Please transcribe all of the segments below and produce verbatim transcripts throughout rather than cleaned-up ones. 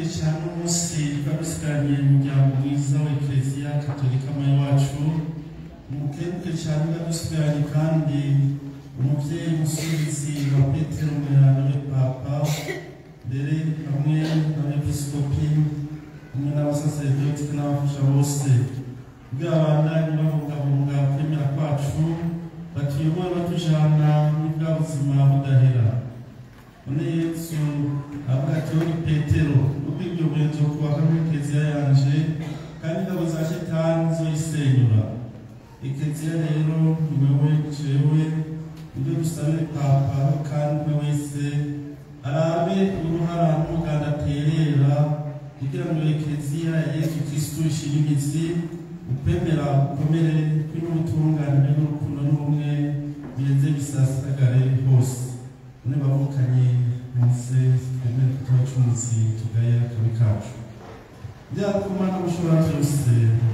cyane umunsi twagusigaranye umuryango mwiza wa Eklezia Katolika mu wacu mukebuke cyane twagusigaranye kandi umuvyeyi musubizi wa Petero Mweranda we Papa mbere hamwe n'abepiskopi hamwe n'abasaserdoti n'abafasha bose bw'abandanye babungabunga kwemera kwacu batuyobora batujana muri bwa buzima budahera. None Yesu avuga ati uri Petero ubwibyo bwenzo kubaka muri Eklezia yanje kandi ingabo za Shetani zoyisenyura. Eklezia rero ni wewe jewe ibyo dusabire Papa kandi wese arabe uruhara n'umuganda aterera kugira ngo Eklezia ya Yesu Kristo ishire imizi ukwemera ukomere kw'ubutungane n'urukundo n'ubumwe birenze bisasagare hose. None bavukanye mwese twemere kutoca umuzi tugaya akabi kacu byakumana gushobora byose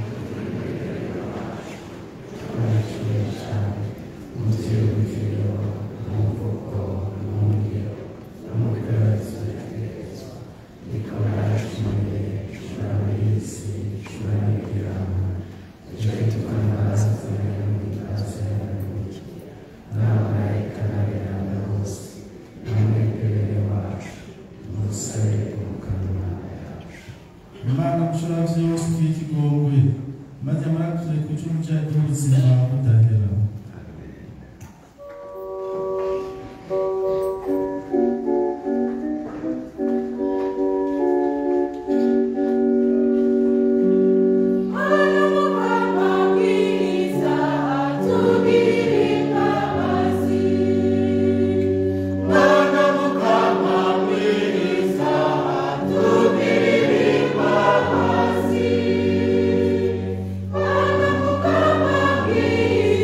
Imana gushobora byose twikigongwe maze amarakuze ku cyuma cy'ubuzima budahera. Please.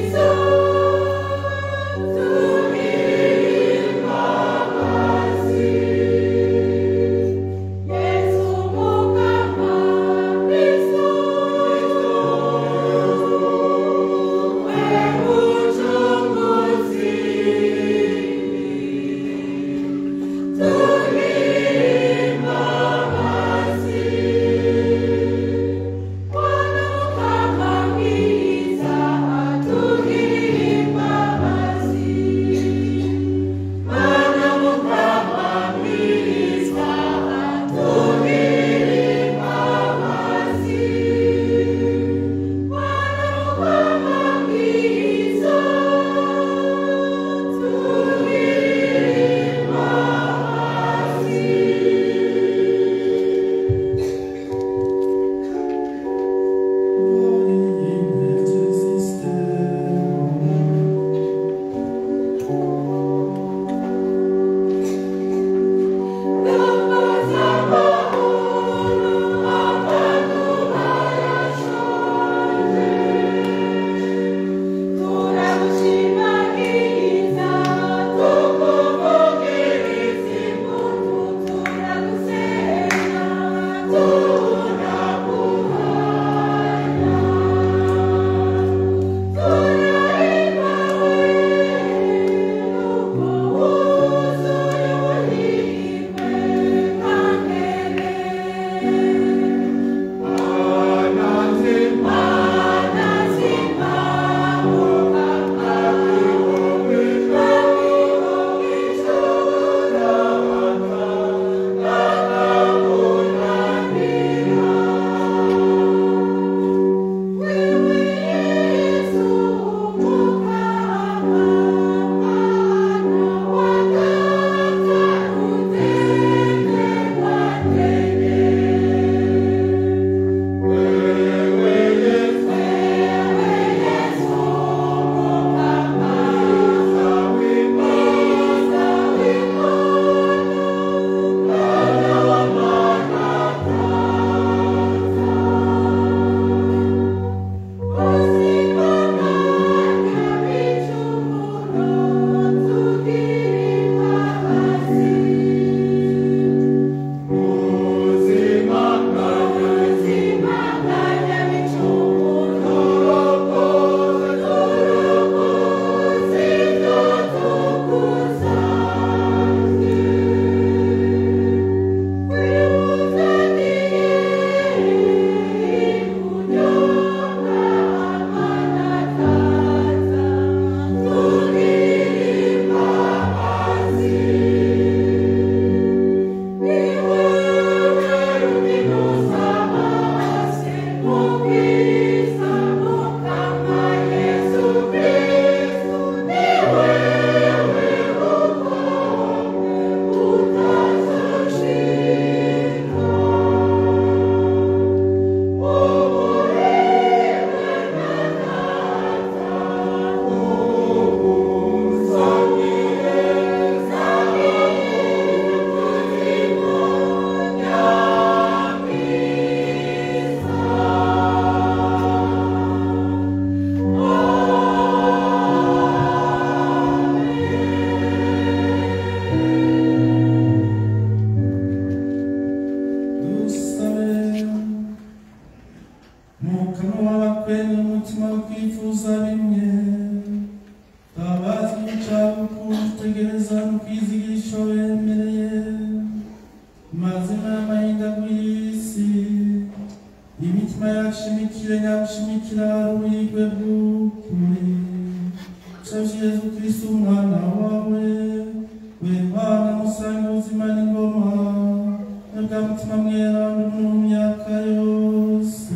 ushimikire nyamushimikira wigwe bw'ukuri shaje Yesu Kristo umwana wawe we Mana musange ubuzima n'ingoma bwa mutima mweranda mu myaka yose.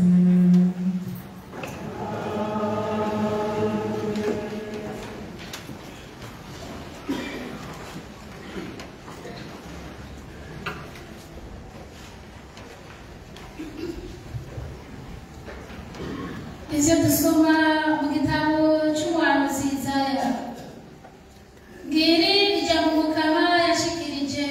Ivyo dusoma mu gitabo c'umuhanuzi Isaya. Ngiri ijambo Mukama yashikirije.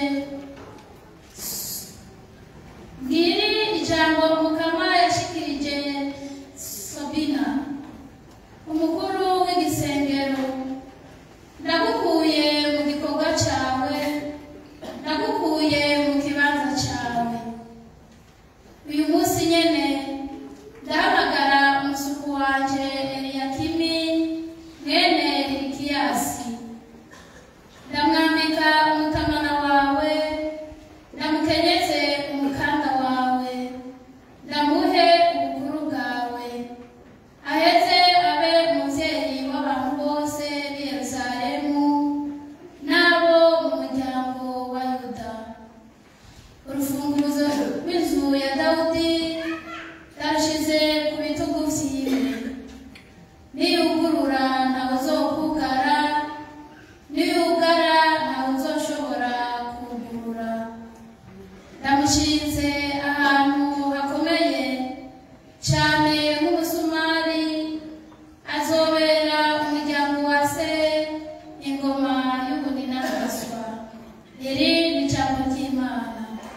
Ngiri ijambo Mukama yashikirije Sabina, umukuru w'igisengero. Ndagukuye mu gikorwa cawe, ndagukuye mu kibanza cawe. Uyu munsi nyene ndahamagara umusuku wanje Eliyakimi mwene Hilkiyasi, ndamwambika umutamana wawe, ndamukenyeze umukanda wawe, ndamuhe ubukuru bwawe, aheze abe umuvyeyi w'abantu bose b'i Yerusalemu n'abo mu muryango wa Yuda. Urufunguzo rw'inzu ya Dawudi yarashize ku bitugu vyiwe, niyugurura ntawe uzokugara, niyugara ntawe uzoshobora kugurura. Ndamushinze ahantu hakomeye cane nk'umusumari, azobera umuryango wa se ingoma y'ubuninaraswa. Iri ni ijambo ry'Imana.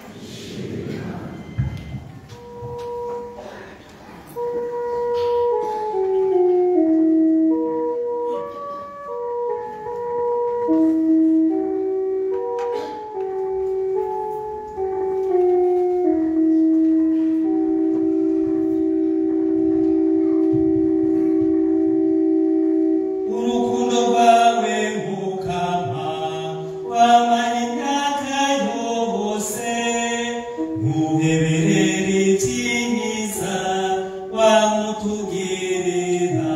Urukundo rwawe Mukama wamara imyaka yose, ntuheberere ibyiza wamutugirira.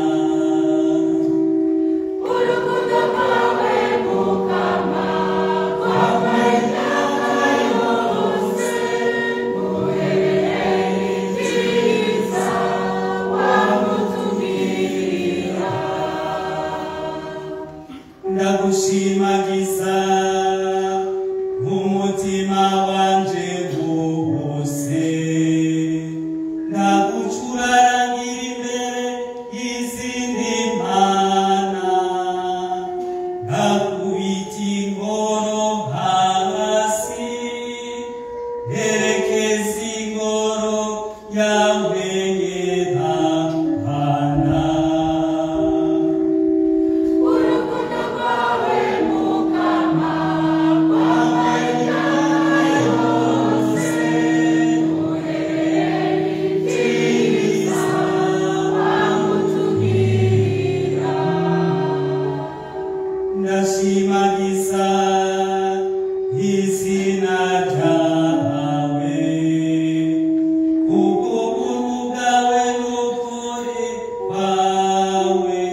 Urukundo rwawe Mukama wamara imyaka yose, ntuheberere ibyiza wamutugirira. Ndagushimagiza umutima wanje wose, ndagucurarangira imbere y'izindi mana, ndakubita ingoro hasi, herekeza ingoro yawe Yehova. Urukundo rwawe Mukama wamara imyaka yose, ntuheberere ibyiza wamutugirira. Ndashimagiza izina ryawe, kubw'ubuntu bwawe n'ukuri kwawe,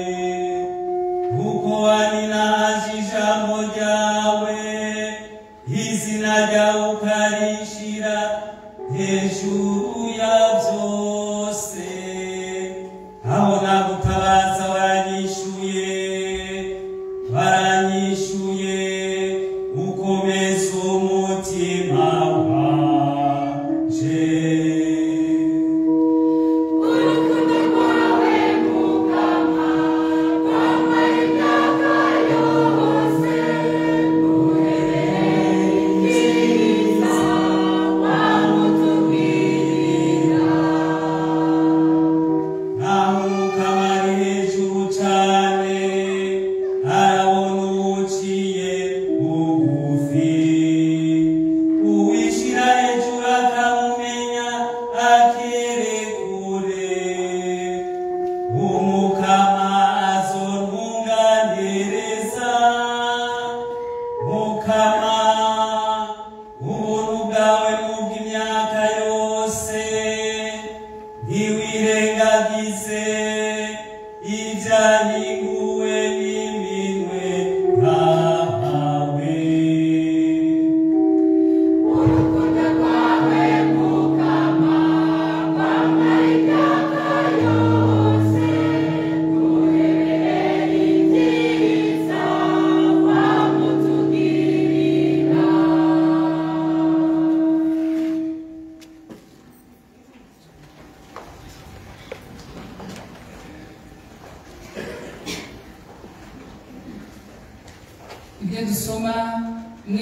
kuko waninaje ijambo ryawe, izina ryawe ukarishira hejuru ya byose. Aho nagutabaza waranyishuye, waranyishuye, ukomeza umutima wanje. Urukundo rwawe Mukama wamara imyaka yose, ntuheberere ibyiza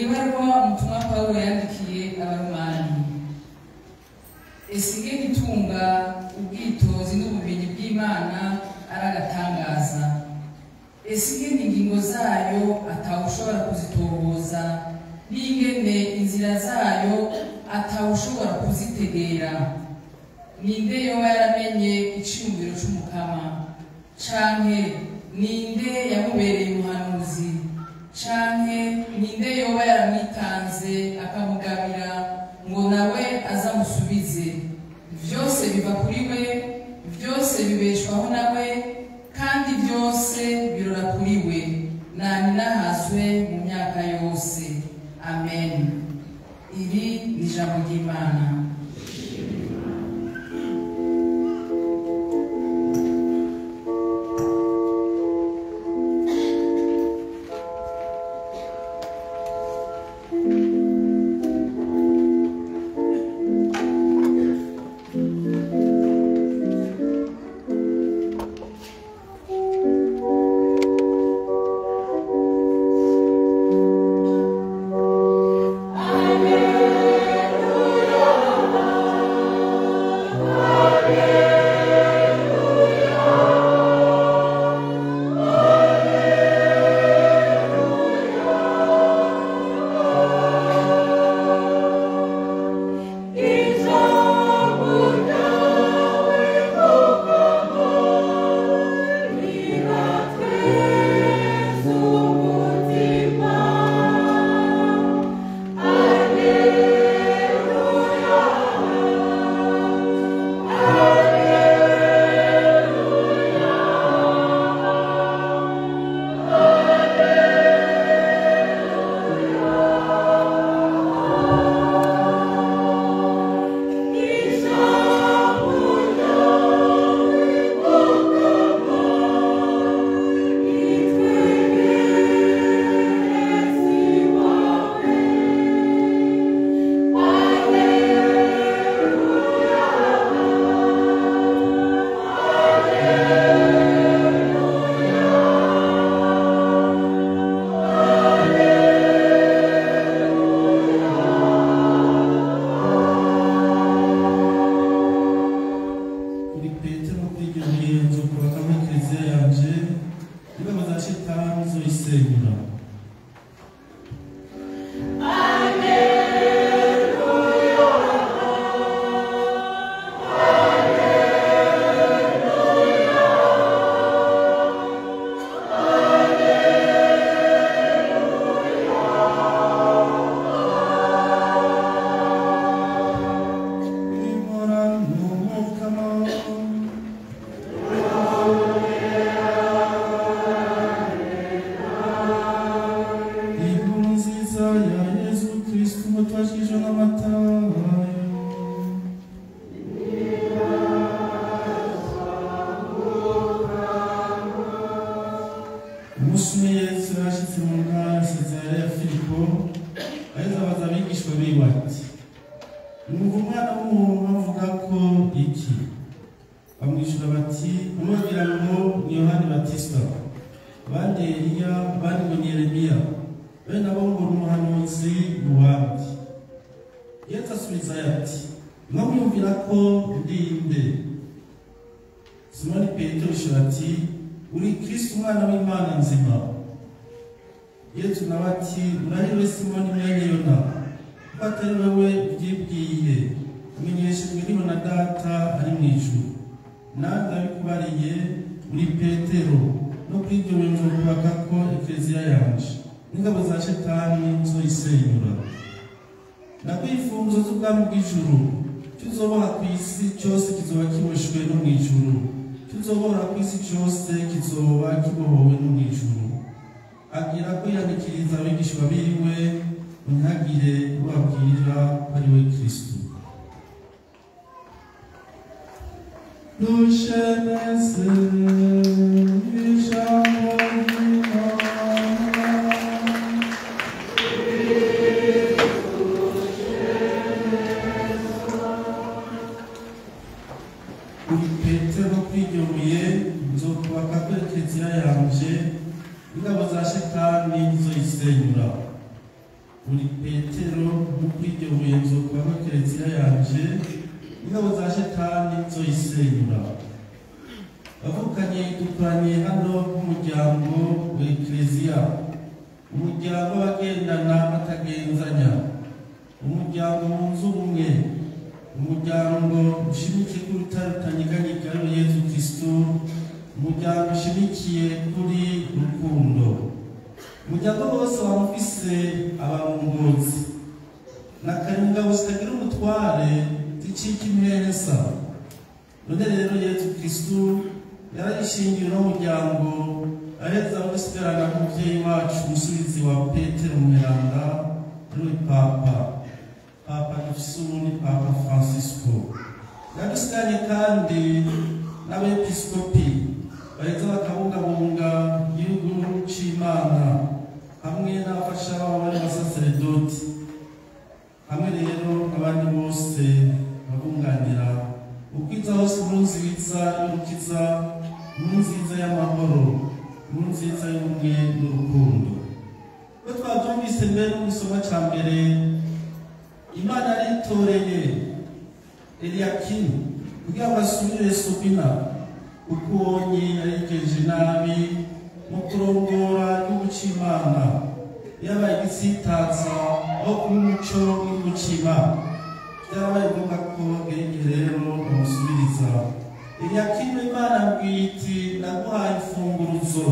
ibarwa umutumwa Pawulo yandikiye abaromani. Esige gitunga ubwitozi n'ubumenyi bw'Imana aragatangaza. Esige ingingo zayo atawushobora kuzitohoza, n'ingene inzira zayo atawushobora kuzitegera. Ninde yoba yaramenye iciyumviro c'umukama, canke ninde yamubereye umuhanuzi, canke ninde yoba yaramwitanze akamugabira ngo nawe azamusubize. Vyose biva kuri we, vyose bibeshwaho nawe, kandi vyose birora kuri we. Nani nahazwe mu myaka yose. Amen. Iri ni ijambo ry'Imana. ingabo za shetani nizo isenyura. Uri Petero muri iryo buye nzokwama kereziya yanje ingabo za shetani zoyisenyura. Bavukanye dukoraniye hano nk'umuryango wa Ekleziya, umuryango w'abagendana batagenzanya, umuryango wunze ubumwe, umuryango ushimikiye ku rutare rutanyeganyega ari Yezu Kristo, umuryango ushimikiye kuri rukundo. Umuryango wose wamufise abarongozi nakari ingabo zitagira umutware zicika impensa. None rero Yezu Kristo yarayishingiye n'umuryango aheza gusigarana n'umuvyeyi wacu umusubizi wa Petero Mweranda ari Papa Papa Dufisuni Papa Francisco. Yadusigaranye kandi n'abepiskopi baheza bakabungabunga igihugu c'Imana hamwe n'abafasha babo bari basaseredoti, hamwe rero abandi bose babunganira ubwiza hose mu nziza y'urukiza, mu nziza y'amahoro, mu nziza y'ubumwe n'urukundo. Ko twavyumvise mbere mu gisoma ca mbere, Imana yaritoreye Eliyakimu kugira ngo asubire Sobina kuko ubonye yarigenje nabi mu kurongora igihugu c'Imana, yabaye igisitaza aho kuba umuco w'igihugu c'Imana. Byarabaye ngombwa ko Gerege rero bamusubiriza. Eliyakimu Imana ambwiye iti naguhaye imfunguruzo,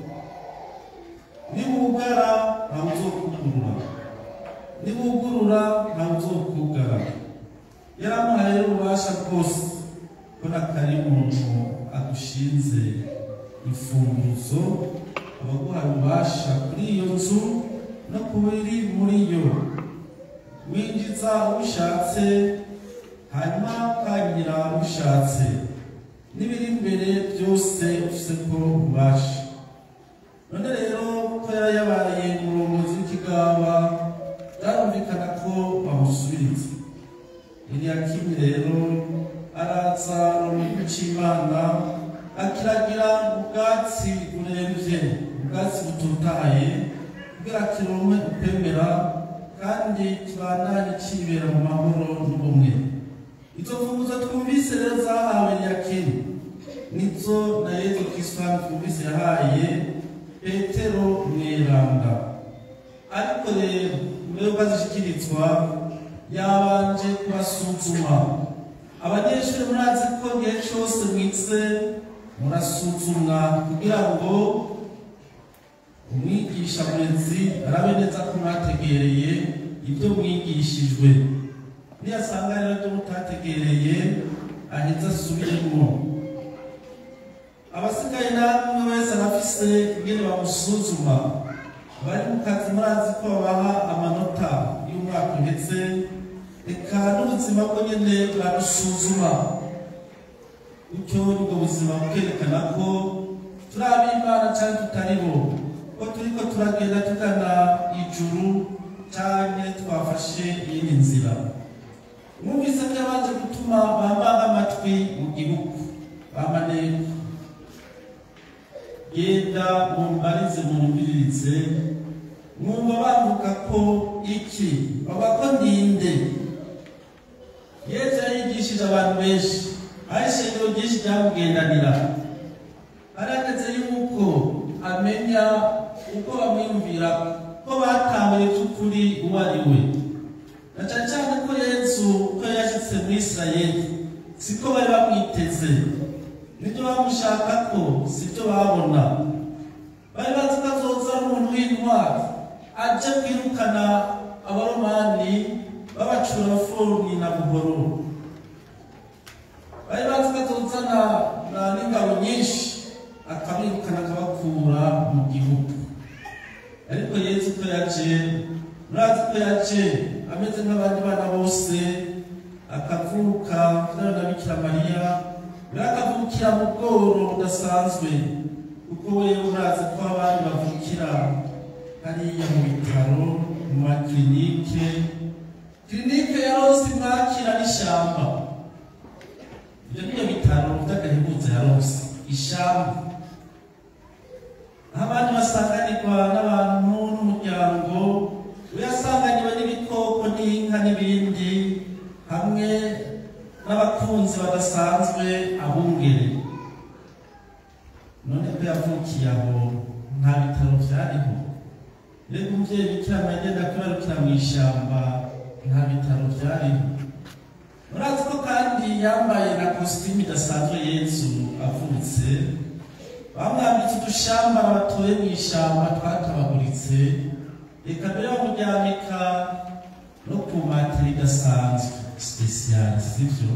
niwugara ntawe uzokugurura, niwugurura ntawe uzokugara. Yaramuhaye rero ububasha bwose ko nakari umuntu agushinze imfunguruzo, abaguhaye ububasha kuri iyo nzu no kubiri muri yo. Winjiza ubishatse hanyuma ukangira ubishatse, n'ibiri imbere byose ufise ko ubasha. None rero ko yari yabaye umurongozi w'ikigaba, byarumvikana ko bamusubiriza. Eliyakimu rero araza mu gihugu c'Imana akiragira ubwatsi buremvye, ubwatsi butotahaye kugira kironke ukwemera kandi kibandanye cibera mu mahoro n'ubumwe. Izo mfunguzo twumvise rero zahawe Eliyakimu nizo na Yezu Kristo twumvise yahaye Petero Mweranda. Ariko rero mbere yuko azishikirizwa yabanje kubasuzuma. Abanyeshuri murazi ko igihe cyose mwize murasuzumwa kugira ngo umwigisha murezi arabe neza ko mwategereye ibyo mwigishijwe. Niyasanga rero ibyo mutategereye aheza asubiremo. Abasigaye namwe wese arafise ingene bamusuzuma. Bari mu kazi murazi ko babaha amanota y'umwaka uhetse, eka n'ubuzima bwo nyene burabusuzuma. Gutyo nibwo buzima bukerekana ko turi ab'Imana canke tutari bo, ko turiko turagenda tugana ijuru canke twafashe iyindi nzira. Mwumvise ko yabanje gutuma bambaga amatwi mu gihugu bamaneko, genda mumbarize mumbirize mwumva bavuga ko iki, bavuga ko ndinde. Yesu yigishije abantu benshi, aho ishengero ryinshi ryamugendanira. Arageze yuko amenya uko bamwiyumvira ko batahuye by'ukuri uwo ari we. Na cane cane ko Yesu uko yashitse mu Isirayeli siko bari bamwiteze, nibyo bamushaka ko sibyo babona. Bari bazi ko azoza umuntu w'intwari aje kwirukana abaromani babacura abaforoni na buhoro. Bari bazi ko azozana n'ingabo nyinshi akabirukana akabakura mu gihugu. Ariko Yesu ko yaje, murazi ko yaje ameze nk'abandi bana bose, akavuka na Bikira Mariya, akavukira mu bworo budasanzwe, kuko wewe murazi ko abandi bavukira hariya mu bitaro, mu makilinike. Kilinike yarose mwakira n'ishamba. Ibyo niyo bitaro by'agahebuza yarose ishamba. Abandi basanganirwa n'abantu n'umuryango, uyasanganye inka n'ibindi hamwe n'abakunzi badasanzwe abungere. None ko yavukiye aho nta bitaro byariho, rero umubyeyi Bikira Mariya agenda kwibarukira mu ishyamba nta bitaro byariho. Murazi ko kandi yambaye na kositimu idasanzwe Yesu avutse, bamwambitse udushambara batoye mu ishyamba twatabaguritse, reka mbere bamuryamika no ku matera idasanzwe sipesiyali, sivyo?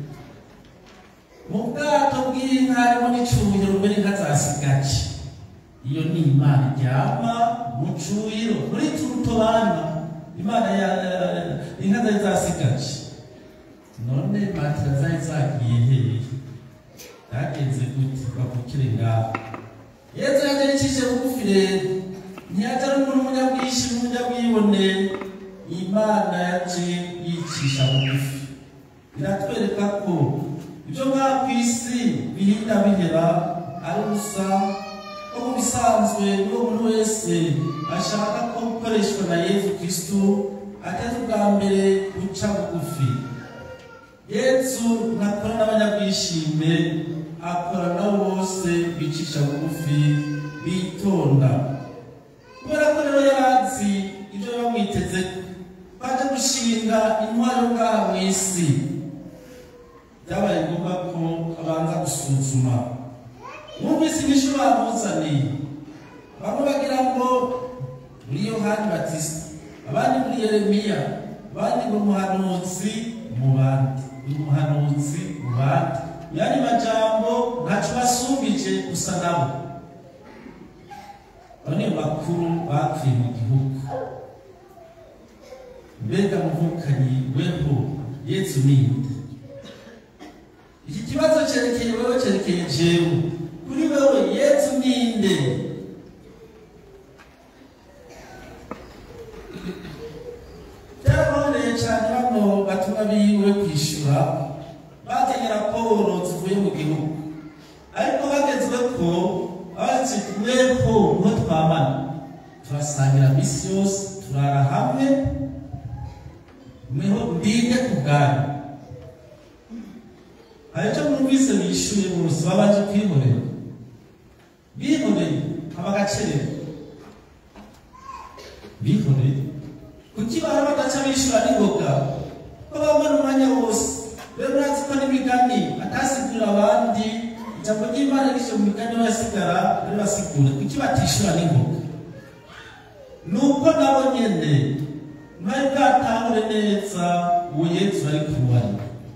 Mu bwato bw'inka harimo n'icyuhiro mbere inka za sigaci. Iyo ni Imana iryama mu cyuhiro muri turutobana, Imana ya inka zari za sigaci. None matera zari zagiye hehe? Yagenze gute bavukire ngaho? Yesu yaje yicishije bugufi rero, ntiyaje ari umuntu umunyabwishyu n'umunyabwibone. Imana yaje yicisha bugufi, biratwereka ko ibyo ngaha ku isi bihinda bihera ari ubusa, ko mu bisanzwe buri muntu wese ashaka ko gukoreshwa na Yesu Kristo ateze ubwa mbere guca bugufi. Yesu ntakora n'abanyabwishime, akora nabo bose bicisha bugufi bitonda. Kubera ko rero yarazi ibyo bamwiteze, baje gushinga intwaro ngaha mu isi, byabaye ngombwa ko abanza gusuzuma. Mwumvise inyishu bamuzaniye, bamwe bagira ngo muri Yohani Batista, abandi muri Yeremiya, abandi ngo umuhanuzi mu bandi, umuhanuzi mu bandi. Yani majambo ntacyo basumbije gusa nabo. Bane bakuru bapfuye mu gihugu. Mbega muvukanyi weho Yesu ninde? Iki kibazo cyerekeye wewe, cyerekeye jewe. Kuri wewe Yesu ninde? Byaraboneye cyane bano batumwa biwe kwishura, bazanye raporo zivuye mu gihugu, ariko bagezwe ko abazi mweho ngo twabana turasangira misi yose, turara hamwe, mweho mbinde ku bwanyu. Ariko mwumvise bishuye bose babaje kwihorera, bihoreye abagacerera, bihoreye kuki bara badaca bishura n'ingoga, ko bamara umwanya wose. Rero murazi ko n'imigani atasigurira abandi, ijambo ry'Imana rishe mu migani basigara rero basigura, kuki batishura n'ingoga? Nuko nabo nyene mwari bwatahure neza uwo Yesu ari kubari,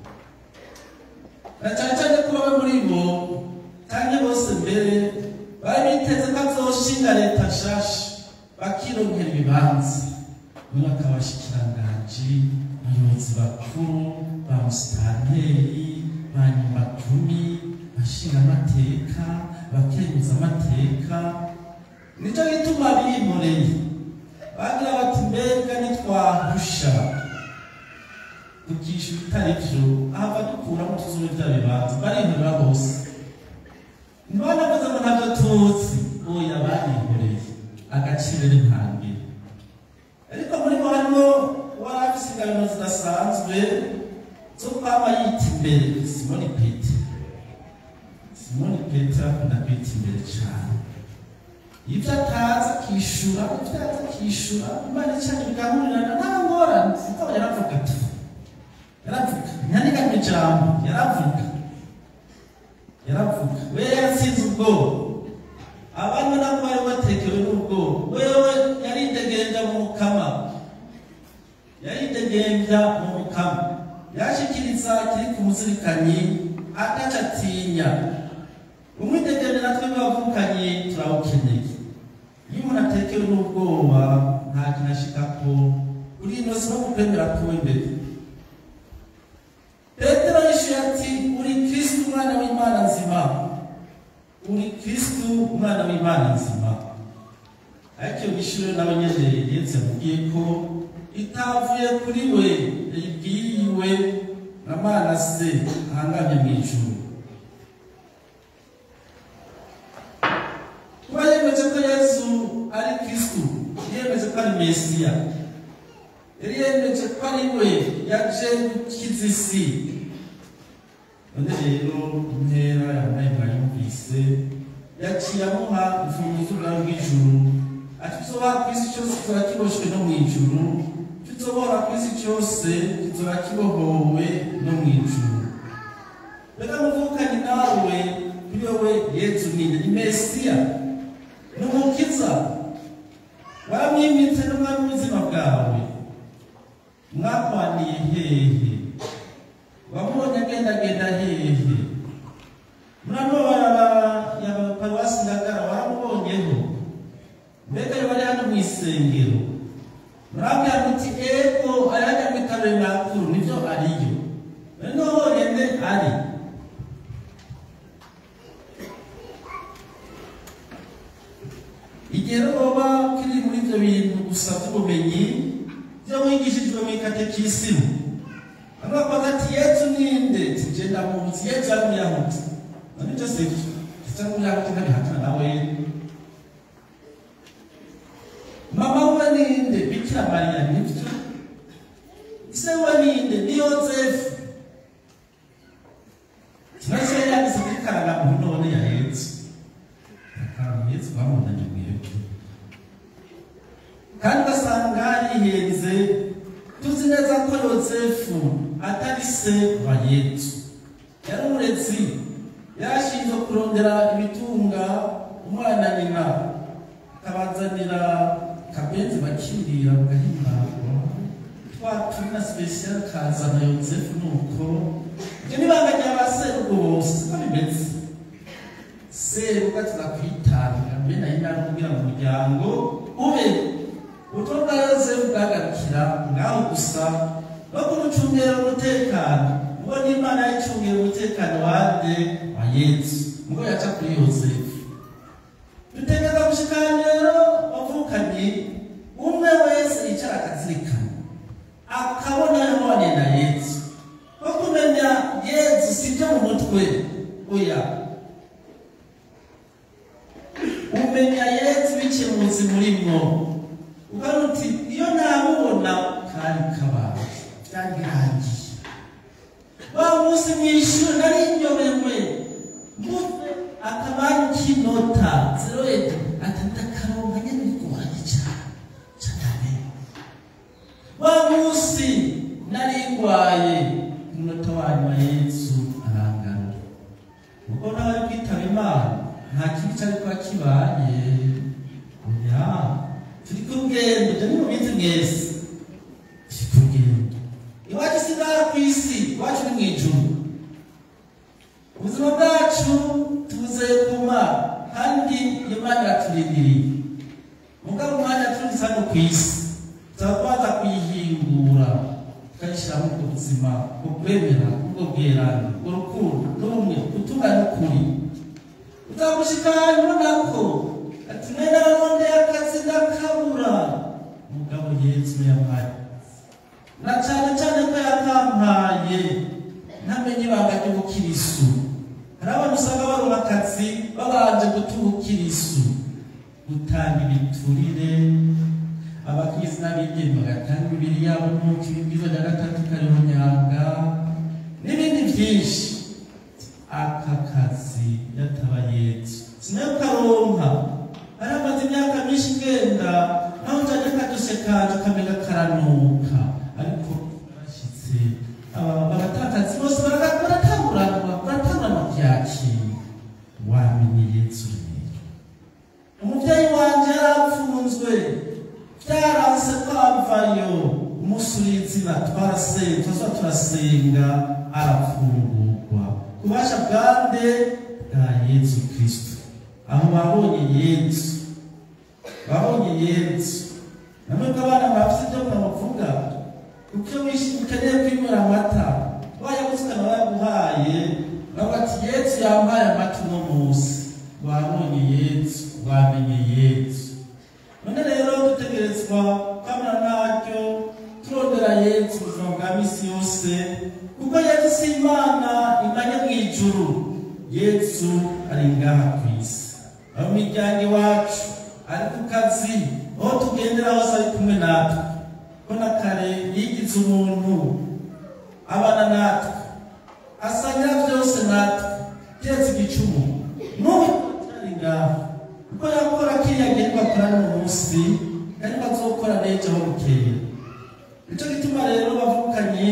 na cyane cyane ko baba muri bo kandi bose mbere bari biteze ko azoshinga leta nshasha, bakironkera ibibanza muri akabashikiranganji, abayobozi bakuru, ba musitanteri, ba nyumakumi, bashinga amateka, bakenyuza amateka. Nicyo gituma bimureye bagira bati mbega nitwahusha tukishyura itari byo, ahava dukuramo tuzube bya bibanza. Barihorera bose, ntibanavuze ngo ntabyo tuzi, oya barihoreye agaciro n'intambwe. Ariko muri bo harimo warafise ingabano zidasanzwe zo kwama yita imbere. Simoni Petero, Simoni Petero akunda kwita imbere cyane, ibyo atazi akishura, ibyo atazi akishura. Imana cyane bigahurirana nta ngorane, kuko yaravuga ati yaravuga nyanika mu ijambo, yaravuga yaravuga we yatsinze ubwoba. Abantu nabo bari batekewe n'ubwoba, wewe yaridegembya mu mukama, yaridegembya mu mukama, yashikiriza kiri ku muzirikanyi ataca atinya. Umwidegembya natwe bavukanye turawukeneye. Iyo umuntu atekewe n'ubwoba nta kintu ashikako, uri ino si no kukwemera kuwe imbere. Petero yishuye ati uri Kristo umwana w'Imana nzima, uri Kristo umwana w'Imana nzima. Ariko iyo gishure n'abanyene Yesu yamubwiye ko itavuye kuri we, yibwiwe na Mana se ahangamye mu ijuru. Kuba yemeje ko Yesu ari Kristo, yemeje ko ari Mesiya. yari yemeje ko ari we yaje gukiza isi. None rero intera yambaye mwayumvise yaciye amuha imfunguzo z'ubwami bw'ijuru, ati uzoba ku isi cyose kizoba kiboshwe no mu ijuru, uzobohora ku isi cyose kizoba kibohowe no mu ijuru. Reka muvukane nawe kuri wowe Yesu ni Mesiya, ni umukiza, waramwimitse n'umwami w'ubuzima bwawe. Mwakwaniye hehe? Wamubonye agendagenda hehe? Murano ya paruwasi Ngagara waramubonyeho? Mbega yari hano mu isengero? Murabwira muti ego ayajya mu tabernakulo nivyo ariyo. Noneho yende ari. Igero baba kiri muri ibyo bintu gusa by'ubumenyi byo wigishijwe mu katekisimu. Arabaza ati Yesu ninde? Tugenda mu nzi Yesu ari Umuyahudi. Nani Joseph cyangwa Umuyahudi ntabihakana nawe. Mama we ninde? Bikira Mariya nibyo. Se we ninde? Ni Yosefu. Tunashe yanditse kuri karanga none ya Yesu. Karanga Yesu bamubonanye mu Yesu. Kandi basanga yihenze, tuzi neza ko Yosefu atari se wa Yesu. Yari umurezi, yarashinzwe kurondera ibitunga umwana nyina, akabazanira kabenzi bakirira bagahimbarwa. Twaturi na special kazana Yosefu nuko. Ibyo nibanga rya baserugo bose siko bimeze. Serugo tuzakwitanga mbe na Imana kugira ngo umuryango ube ubutumwa bwa Yosefu bwagarukira ngaho gusa no kumucungera umutekano. Ubwo n'Imana yacungera umutekano wande wa Yesu ngo yaca kuri Yosefu. Dutegeka gushikana rero bavukanye umwe wese yicara akazirikana akabona none na Yesu. Ko kumenya Yesu sibyo mu mutwe oya, umenya Yesu biciye mu buzima urimo. Ukaruti iyo namubona kari kabaye byangirangiye. Wa munsi mwishuri nari inyobewe mutwe akabani kinota zero eight atandakaronka nyene bigoranye cyane cyane. Wa munsi nari ngwaye umunota wa Yesu arangana. Uko nawe kwitaba Imana nta kintu cyari kwa kibaye. Oya, turi kugenda byo ni mu bintu mwese. Turi kugenda. Iwacu sigara ku isi, iwacu ni mu ijuru. Ubuzima bwacu tubuze kuma kandi Imana yaturindiriye. Mugabo umwanya turi hano ku isi, tuzakwaza kuyihingura, tukayishyira mu buzima bwo kwemera, bwo bwerana, urukundo n'ubumwe, gutungana ukuri. Utamushikana ubonako ati mwene aronde akazi ndakabura. Mugabo Yesu yampaye, na cyane cyane ko yakampaye ntamenye ibanga ry'ubukirisu. Hari abantu usanga baronka akazi babanje gutubukirisu, gutanga ibiturire, abakizi n'abigeme bagatanga imibiri yabo n'umuco w'ibwiza rya gatatu kariho nyanga n'ibindi byinshi. Aka kazi yataba Yesu sinayo karonka, aramaze imyaka myinshi ngenda naho njaje kaduse kanje kamenya karanuka, ariko barashitse abatakazi bose baratangurana baratangurana byakira. Wamenye Yesu rero. Umuvyeyi wanje yarapfunzwe byaranse kwavayo, umusurizi batwarasenga tuza turasenga arafungurwa kubasha bwande bwa Yesu Kristo. Aho babonye Yesu, babonye Yesu. Namwe kabana bafite byo bavuga kuko wishimukanye kwimura amata wayagusukana waguhaye nabati Yesu yambaye amata no musi. Wabonye Yesu, wamenye Yesu. None rero dutegerezwa kamera naryo turondera Yesu ubuzima bwa misi yose, kuko Yesu si Imana imanye mu ijuru. Yesu ari ngaha ku isi, aho miryango iwacu, ari ku kazi, aho tugendera hose ari kumwe natwe. ko na kare yigize umuntu abana natwe asangira byose natwe keretse igicumu n'ubu ari ngaho kuko yakora kiriya gihe bakora n'umunsi kandi bazokora n'ejo aho bukeye. Nicyo gituma rero bavukanye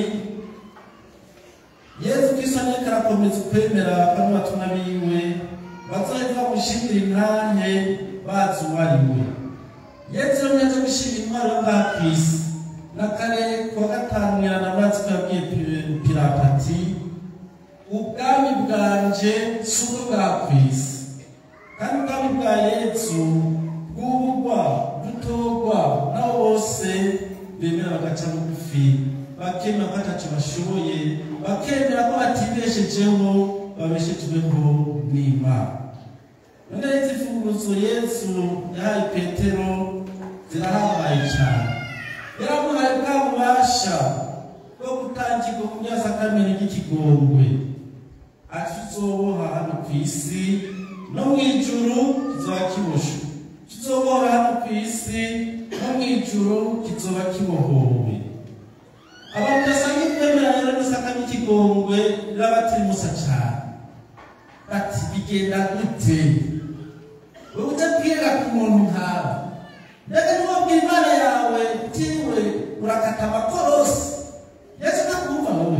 Yesu Kristo ariko arakomeza kwemera kandi batuma biwe bazoheza bamushimira intanke bazi uwo ari we. Yesu rero yaje gushima intwaro yo ngaha kw'isi. Na kare kuwa gatanu mwiranamazi ko yabwiye Pilato ati ubwami bwanje si ubwo bwa kw'isi, kandi ubwami bwa Yesu bwubugwa butogwa nabo bose bemera bagaca bugufi bakemera ko ataco bashoboye, bakemera ko batibeshejeho babeshejweho n'Imana. None izi mfunguzo Yesu yahaye Petero zirahambaye cyane. Yaramuhaye bwa bubasha bwo gutangirwa ku byasakamenya ry'ikigongwe, ati tuzoboha hano kw'isi no mw'ijuru kizoba kiboshwe, kizoboha hano kw'isi no mw'ijuru kizoba kibohowe. Abantu basangiye kwemera rero n'isakanya ikigongwe rirabatirimusa cyane, bati bigenda gute wowe utabwira ku muntu nkawe? Mbega niwabwira Imana yawe utiwe urakata amakorosi Yesu ntakumva wowe?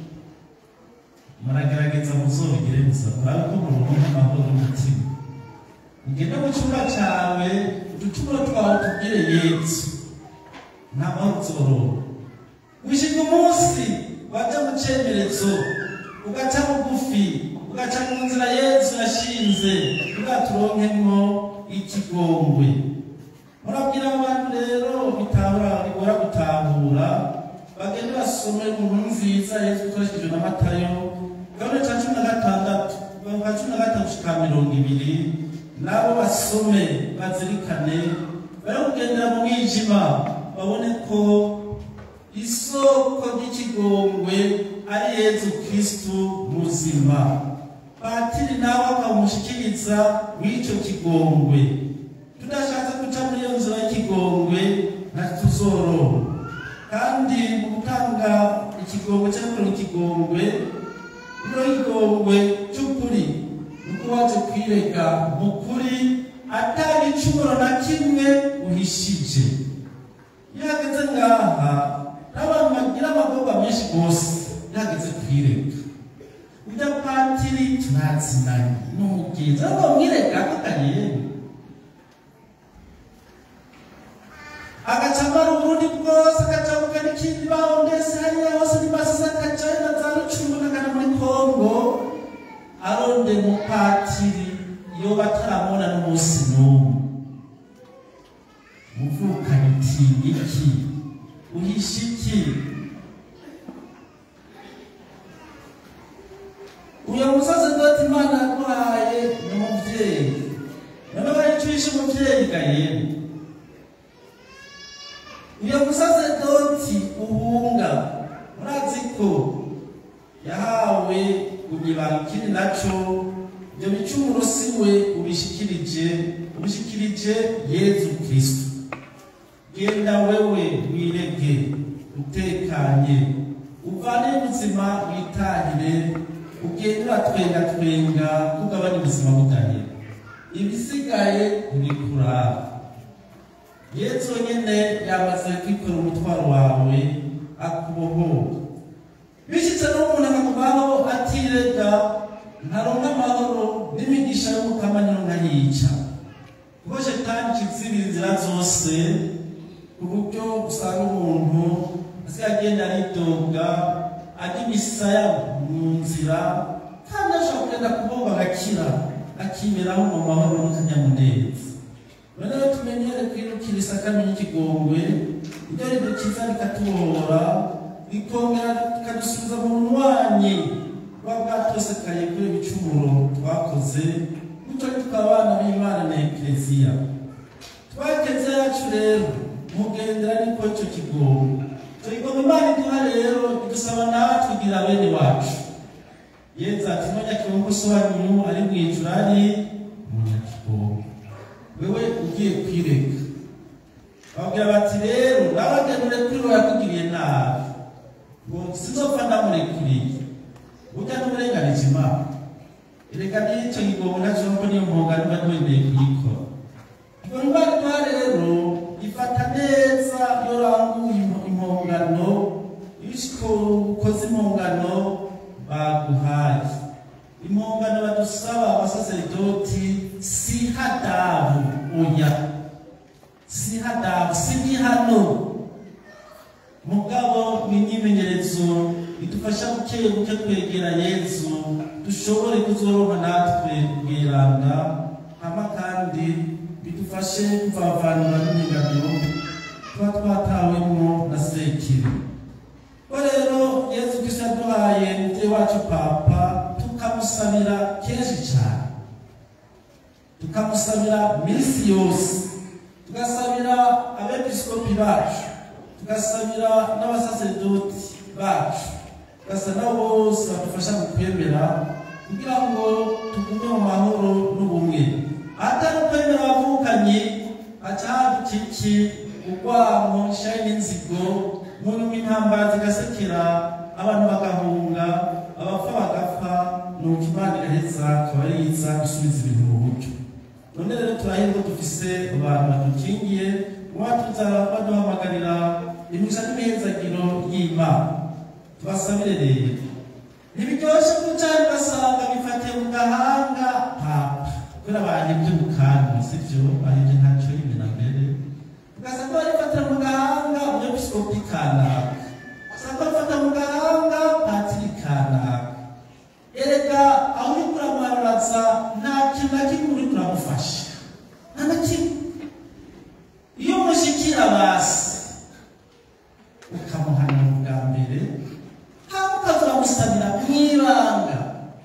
Muragerageza muzobigire gusa murabe ko muronka amahoro n'umutima. Ugende mu cyumba cyawe uducumuro twawe tubwire Yesu nta mahoro uzoronka. Wishika umunsi waja mu cemerezo ugaca bugufi ugaca mu nzira Yesu yashinze ugaturonkemwo ikigongwe. Murabwira abantu rero bitahura bigora gutahura bagende basome inkuru nziza Yesu ukoresheje na Matayo gahunda ca cumi na gatandatu kuva cumi na gatatu gushika mirongo ibiri, nabo basome bazirikane bari kugendera mu mwijima babone ko isoko ry'ikigongwe ari Yesu Kristo muzima. Patiri nawe akamushikiriza w'ico kigongwe. Tudashatse guca muri iyo nzira y'ikigongwe ntituzoroha. Kandi mu gutanga ikigongwe cyangwa ikigongwe ino ikigongwe cy'ukuri nuko waje kwirega mu kuri atari icumuro na kimwe uhishije. Iyo hageze ngaha n'abantu bagira amagorwa menshi rwose yageze kwirega. Ujya patiri tunazinanye n'umugenzi aho bamwirega akaganyene agacamara uburundi bwose agacabuka n'ikindi baho ndetse hariya hose n'ibasiza akacaye na za rucungu n'akana muri Kongo aronde mu patiri iyo bataramubona n'umunsi n'umwe. Muvukanye utinya iki? Uhisha iki? Uyo musazerdoti Imana yaguhaye ni umuvyeyi. None baricuhisha umuvyeyi gayene. Uyo musazerdoti uhunga murazi ko yahawe kunyibanga ikindi naco ibyo bicumuro siwe ubishikirije ubishikirije Yesu Kristo. Genda wewe wirege utekanye uvane ubuzima witahire ugende uratwenga twenga kugabanya ubuzima butahe ibisigaye urikuraba. Yesu nyene yamaze kwikora umutwaro wawe akubohora. Bishitse n'umuntu akakubaho atirega ntaronka amahoro n'imigisha y'umukamaniro nkayica, kuko shetani kizibira inzira zose ku buryo usanga umuntu asigaye agenda aridoga ajya imisaya mu nzira kandi ashobora kugenda kubomba agakira akimeraho mu mahoro n'akanyamuneza. None rero tumenyere kwirukira isakamenya ikigongwe iryo ridukiza rikatubohora rikongera rikadusubiza mu mwanya buba bwatosekaye kuri ibicumuro twakoze, gutyo tukaba abana b'Imana na Ekleziya. Twageze yacu rero mugendera niko ico kigongwe. Ico kigongwe Imana iduha rero idusaba nawe tugira bene wacu. Yesu ati Umunyakigongwe so wanyu ari mw'ijuru ari umunyakigongwe. Wewe ugiye kwirega babwira bati rero nawe ndenure kuri we yakugiriye nabi ngo sinzopfa ndamurekuriye burya n'uburenganije Imana erega n'icyo kigongo nacyo ko niyo mpongano mba ntiwemeye kuyikora ubwo ndwara rero ifata neza iyo ranguye impongano iyo ukoze impongano baguhaye impongano badusaba abasaseridoti si hadabu oya si hadabu si n'ihano mugabo ni imyimenyerezo idufasha buke buke kwegera Yesu dushobore kuzoronka natwe bwiranga hama kandi bidufashe kuvavanura n'imigamyo tuba twatawemo na Sekibi. Ko rero Yesu Kristo yaduhaye umuvyeyi wacu Papa tukamusabira kenshi cyane, tukamusabira minsi yose, tugasabira abepiskopi bacu, tugasabira n'abasaseridoti bacu, tugasaba bose badufasha mu kwemera kugira ngo tugume mu mahoro n'ubumwe. Atari ukwemera abavukanye acaduka iki urwango nshaye n'inzigo muntu w'intambara zigasekera abantu bagahunga abapfa bagapfa nuko Imana iraheza akaba yiza gusubiza ibintu mu buryo. None rero turahirwa dufise abantu badukingiye uwatuza baduhamagarira imigisha n'imihezagiro y'Imana. Tubasabire rero ntibiryoshe kucana ugasanga bifatiye mu gahanga Papa kubera bahebye mu kanwa sivyo bahebye ntacyo rimena mbere ugasanga barifatira mu gahanga umwepiskopi kanaka ugasanga barifata mu gahanga patiri kanaka. Erega aho uriko uramwaraza nta kintu na kimwe uriko uramufasha nta na kimwe. Iyo mushikira basi ukamuhanira bwa mbere hama ukazuramusabira mwibanga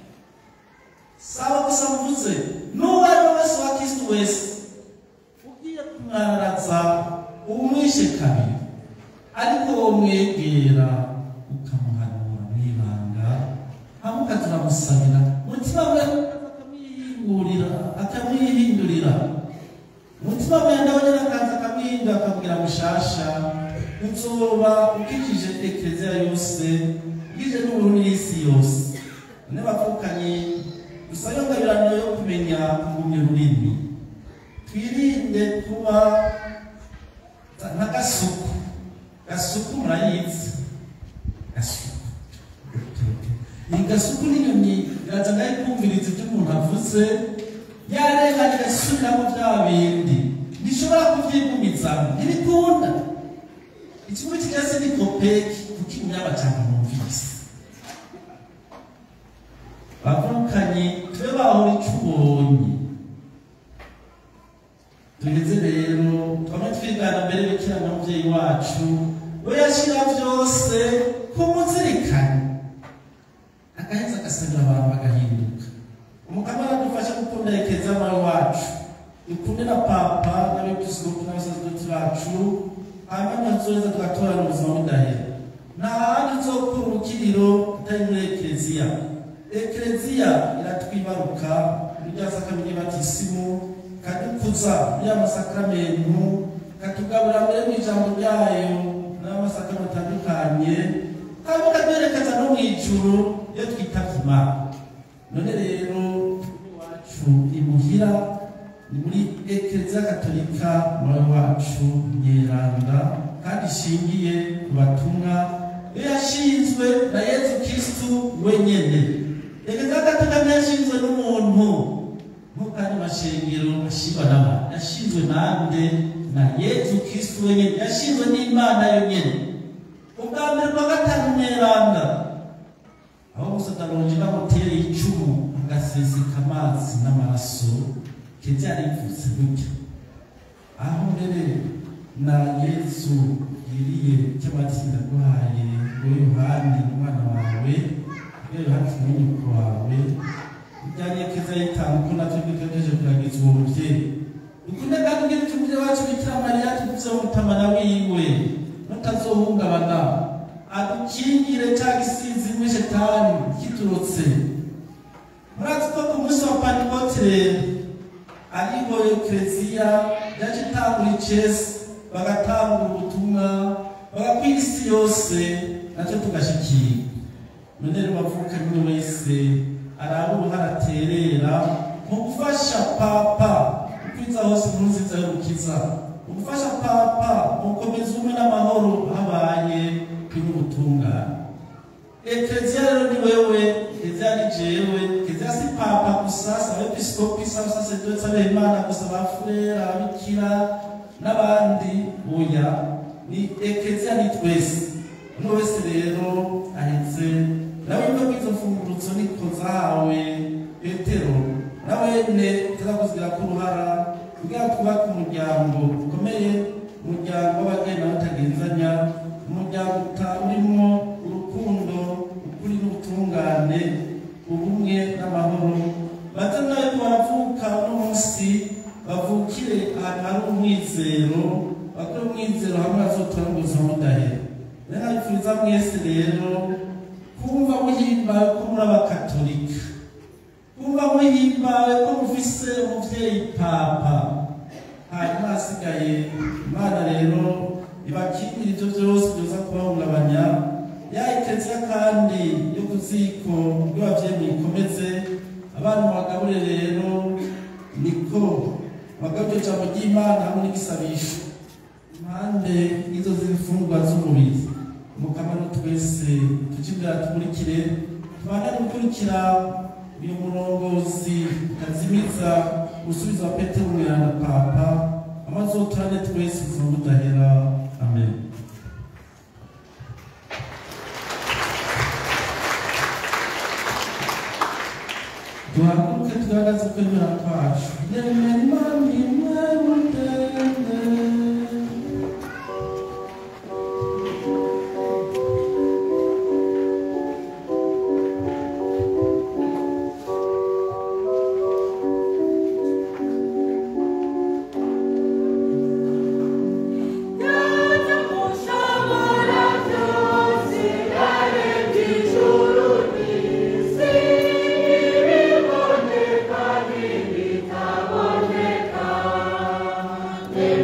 saba gusa mvuze n'uwo ari we wese wa Kristo wese ugiye kumwaraza umwishe kabiri ariko uwo mwegera ukamuhanura mwibanga hama ukazuramusabira umutima we akamwihingurira akamwihindurira umutima we ndabona akaza akamwihindura akabwira mushasha uzoba ukikije eklezia yose ugije n'uburu n'isi yose. None bavukanye dusayo ngabirano yo kumenya kugumya runini twirinde kuba nk'agasuku. Gasuku murayizi gasuku ni gasuku n'inyoni iraza nayo kumviriza ibyo umuntu avuze yarenganye gasubiramo bya bindi ntishobora kuvyigumizamo ntibikunda. Ikigo kigase ni kopeki kuki unyaba cyane mumvise bavukanye tube bahora icubonye tugeze rero twame twigana mbere bikira n'umuvyeyi wacu we yashira vyose kumuzirikana agaheza agasabira abantu bagahinduka. Umukama aradufasha gukunda ekeza amawe wacu dukunde na Papa n'abepiskopi n'abasaseridoti bacu hanyuma nzoza tugatorana ubuzima budahera. Nta handi nzokura urukiriro utari muri eklezia. Eklezia iratwibaruka muri rya sakramenti batisimu kadukuza muri amasakramentu katugabura mbere mu ijambo ryayo n'amasakramentu atandukanye hanyuma kaduherekeza no mu ijuru iyo twitavye Imana. None rero iwacu imuhira ni muri eklezia katolika mwawe wacu nyeranda kandi ishingiye ku batumwa iyo yashinzwe na Yesu Kristo wenyene. Eklezia katolika ntiyashinzwe n'umuntu nk'ukandi mashengero ashingwa n'abantu, yashinzwe nande na Yesu Kristo wenyene, yashinzwe n'Imana yonyene. Ubwa mbere bwa gatanu nyeranda aho musataronje bamutereye icumu agaseseka amazi n'amaraso kebyarivutse gutya aho mbere na Yesu yiriye cy'amatsinda guhaye ngo Yohani umwana wawe rero hafi n'unyuko wawe ujyanye keza yitanga ko natwe twitegereje kuragiza uwo muvyeyi. Dukunde kandi ngire tumuje wacu Bikira Mariya tuvuze umutamana wiwe nutazohungabana adukingire cya gisizi muri shetani kiturutse. Murazi ko ku munsi wa Pentekote ariho eklezia yaje itangura icese bagatanga ubutumwa bagakwira isi yose nacyo tugashikira. None rero bavuka buri wese araba uruhara aterera mu gufasha papa kwiza hose mu nziza y'urukiza, mu gufasha papa mu gukomeza ubumwe n'amahoro habaye kw'ubutungane. Eklezia rero ni wewe, eklezia ni jewe, eklezia si papa gusa, si abepiskopi, si abasaseredoti, si abihimana gusa, abafurera, ababikira n'abandi. Oya, ni eklezia ni twese. Uno wese rero ahetse nawe yuko kwizo mfungurutso niko zahawe Petero, nawe ne tuzakuzira ku ruhara kugira twubake umuryango ukomeye, umuryango w'abageni n'abatagenzanya, umuryango urimo urukundo, ukuri n'ubutungane, ubumwe n'amahoro. Bato nawe baravuka uno munsi bavukire ahantu hari umwizero, bakore umwizero hamwe bazotora ngo uzamudahera. Rero nabipfuriza mwese rero kumva muhimbawe ko muri abakatolika, kumva muhimbawe ko mufise umuvyeyi papa. Hanyuma hasigaye Imana rero ibakingire ivyo vyose vyoza kubahungabanya. Ya eklezia kandi yo kuziko rw'abavyeyi muyikomeze, abana mubagabure rero niko bagabye ijambo ry'Imana hamwe n'igisabisho impande izo z'imfungwa z'umubiri. Mukamaro twese tukimbira tumurikire, tubana gukurikira uyu murongozi kazimiza usubiza wa Petero umwana papa, amazoturane twese uzamudahera. Amen. Duhaguruke tugaragaze kwemera kwacu. Nemera Imana imwe mutende. Yeah.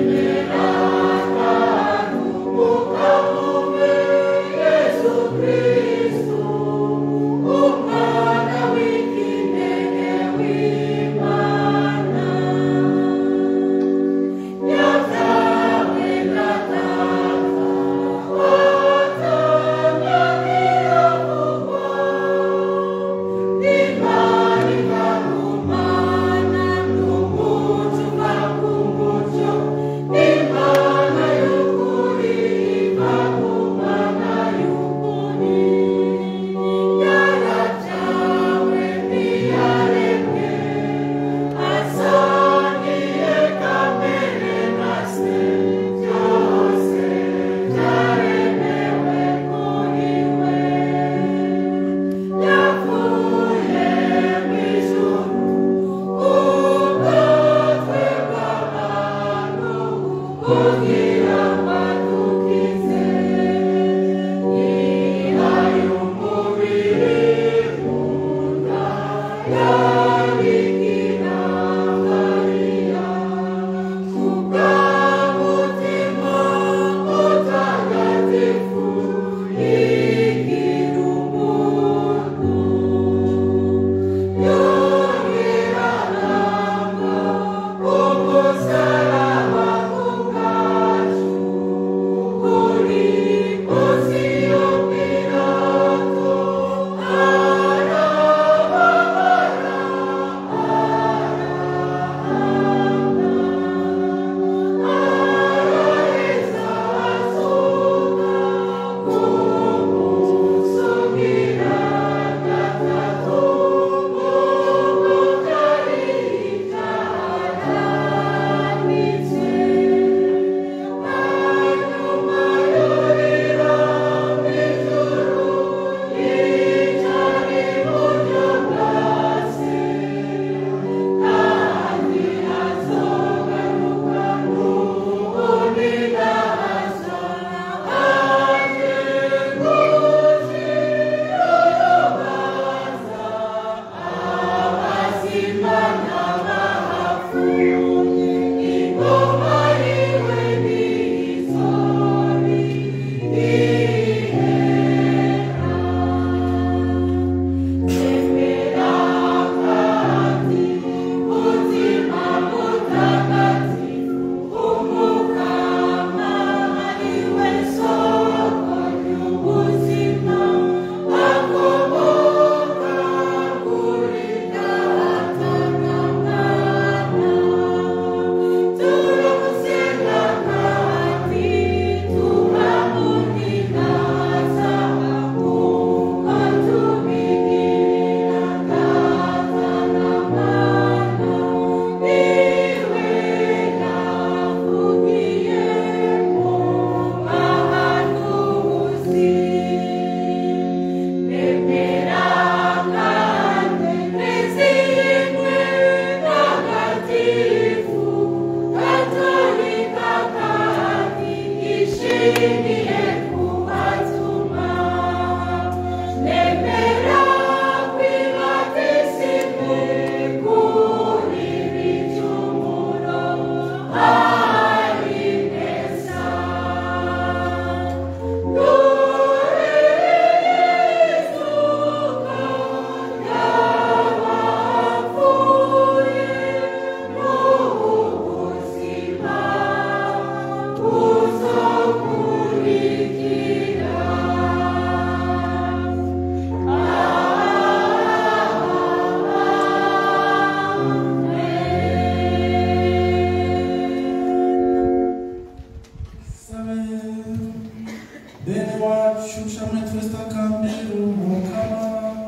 wacu shamwe twese akambere umukama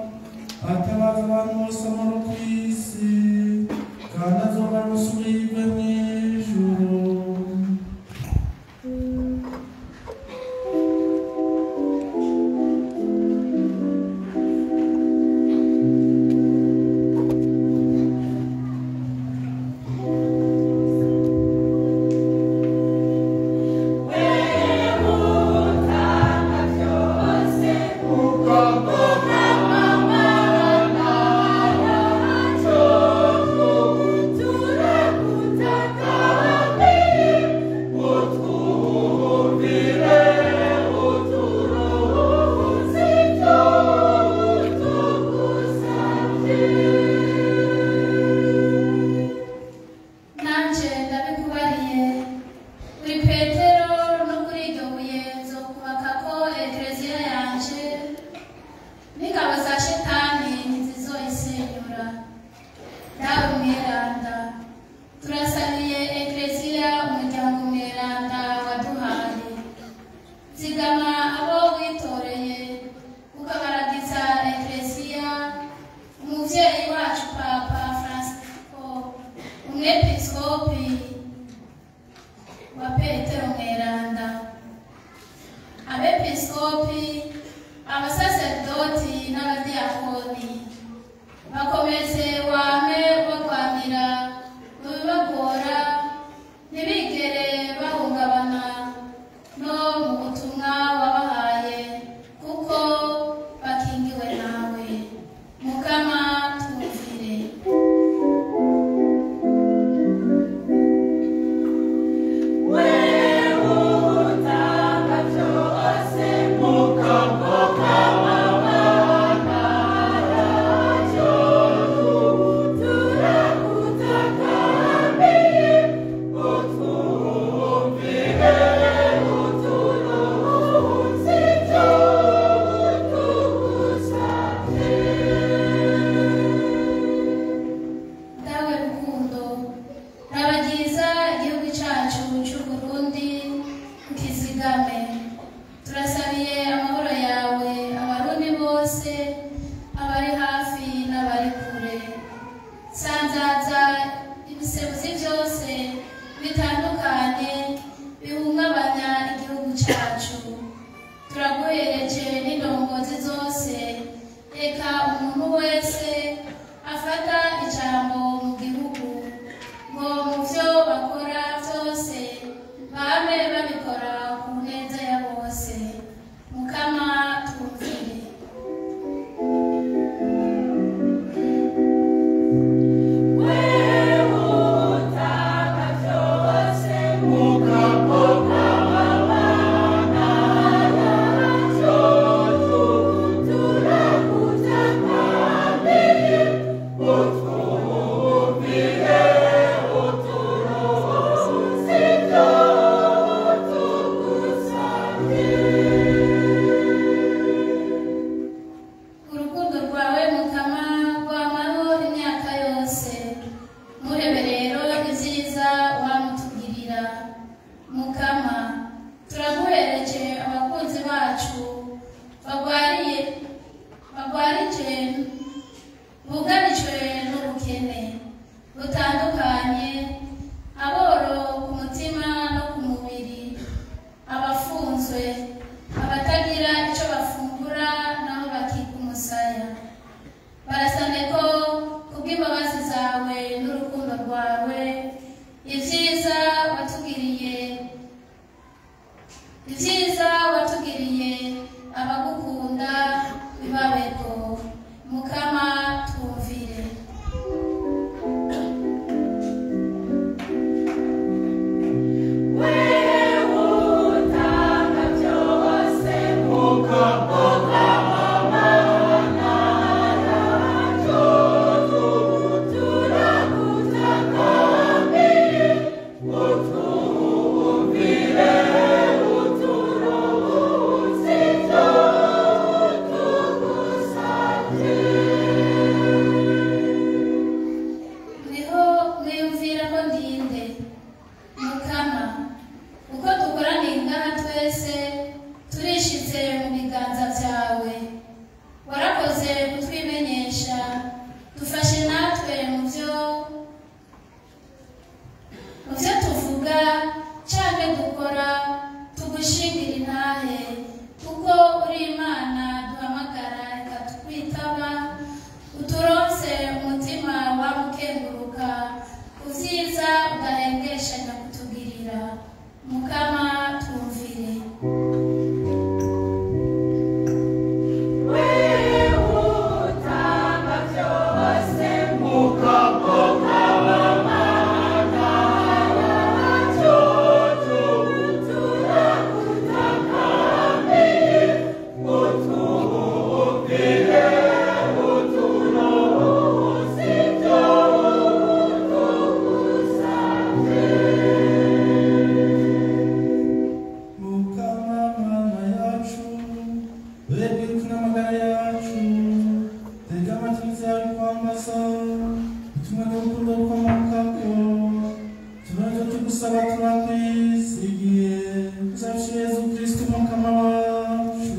atabaza abantu bose amahoro ku isi kandi azoba rusubirwe mu ijuru. Ibyiza watugiriye abagukunda bibabeko muka dore bwirukana amagara yacu tega amatwi zawe kwambaza utumwe n'urukundo rw'amakako turaje tugusaba turakwisigiye uzacu Yezu Kristo mukama wacu.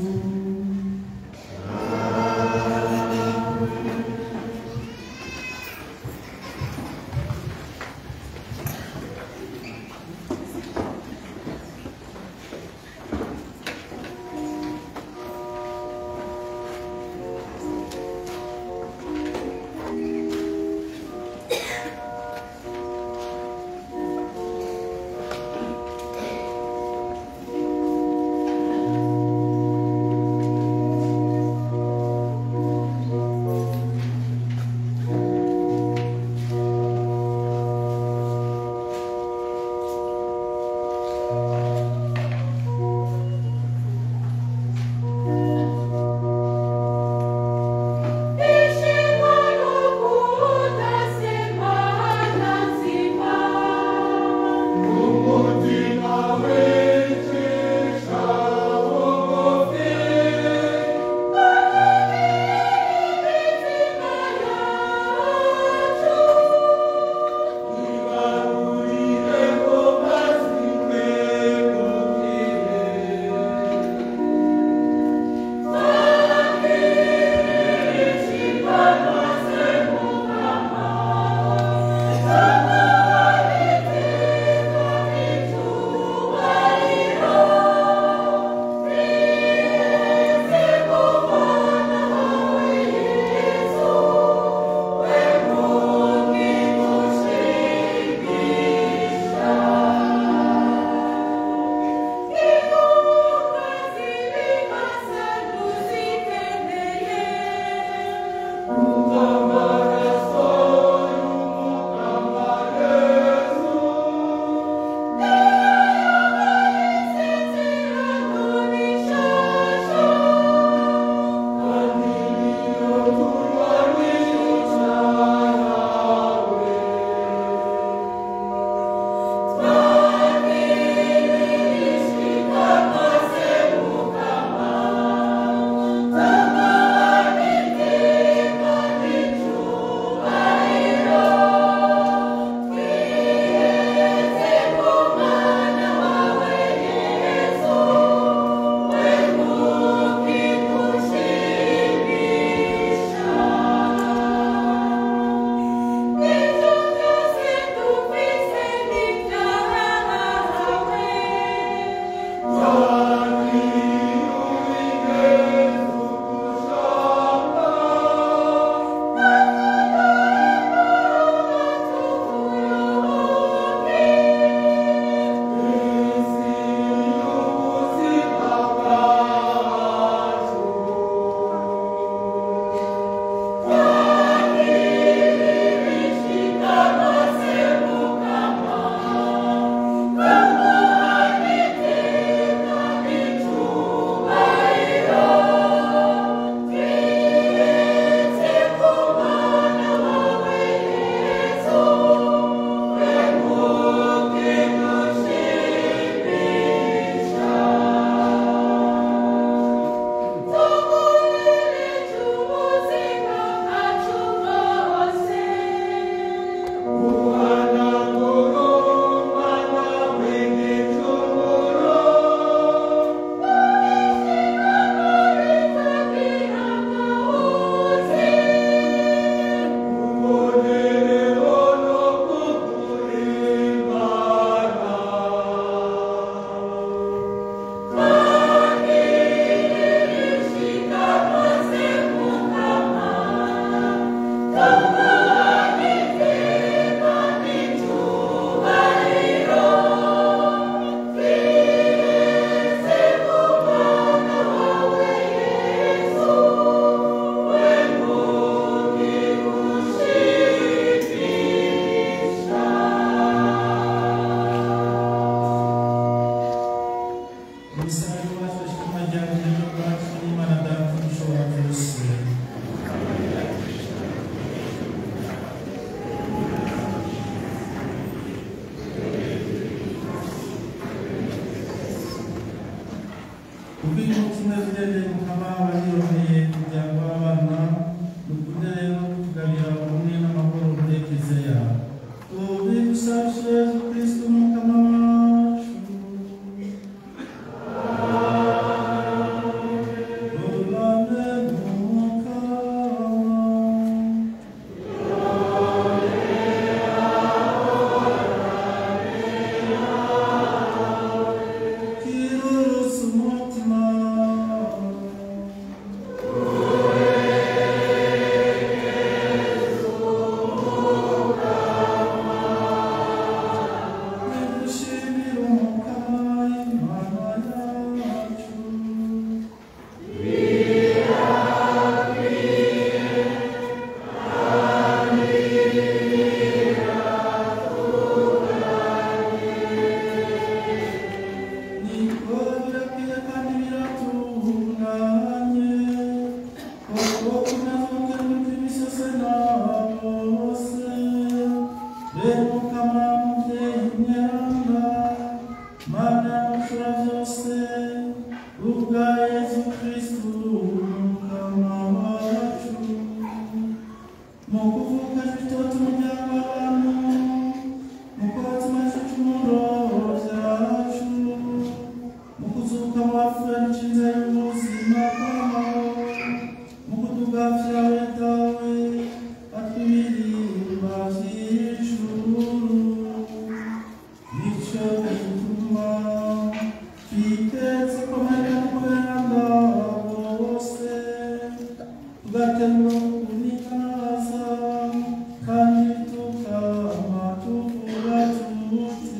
gatemo unikaza kandi tukama tuvuga tuti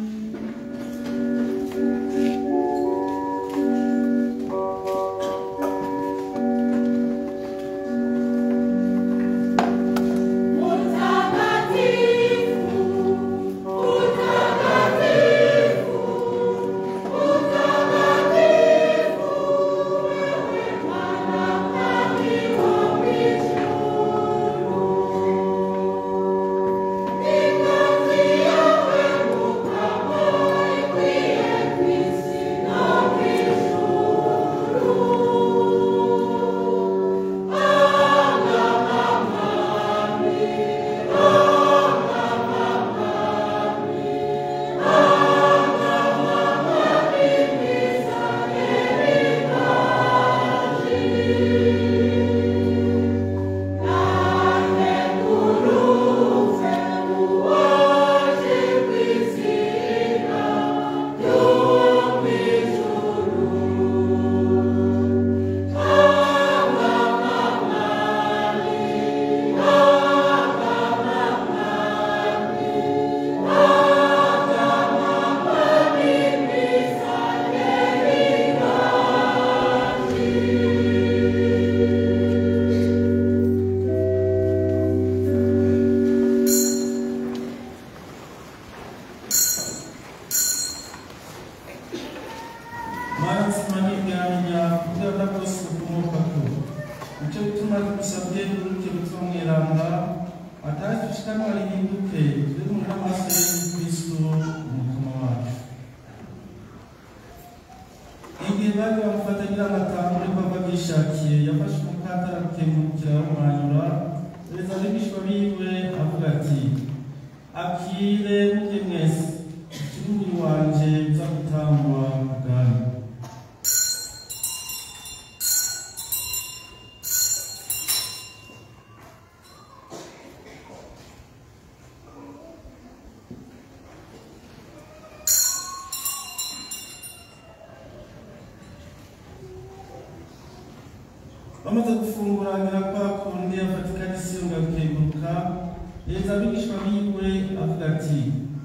bamaze gufungura nyirapfa kundi afatikana isiyonga bikeguruka yeza abigishwa biwe avuga ati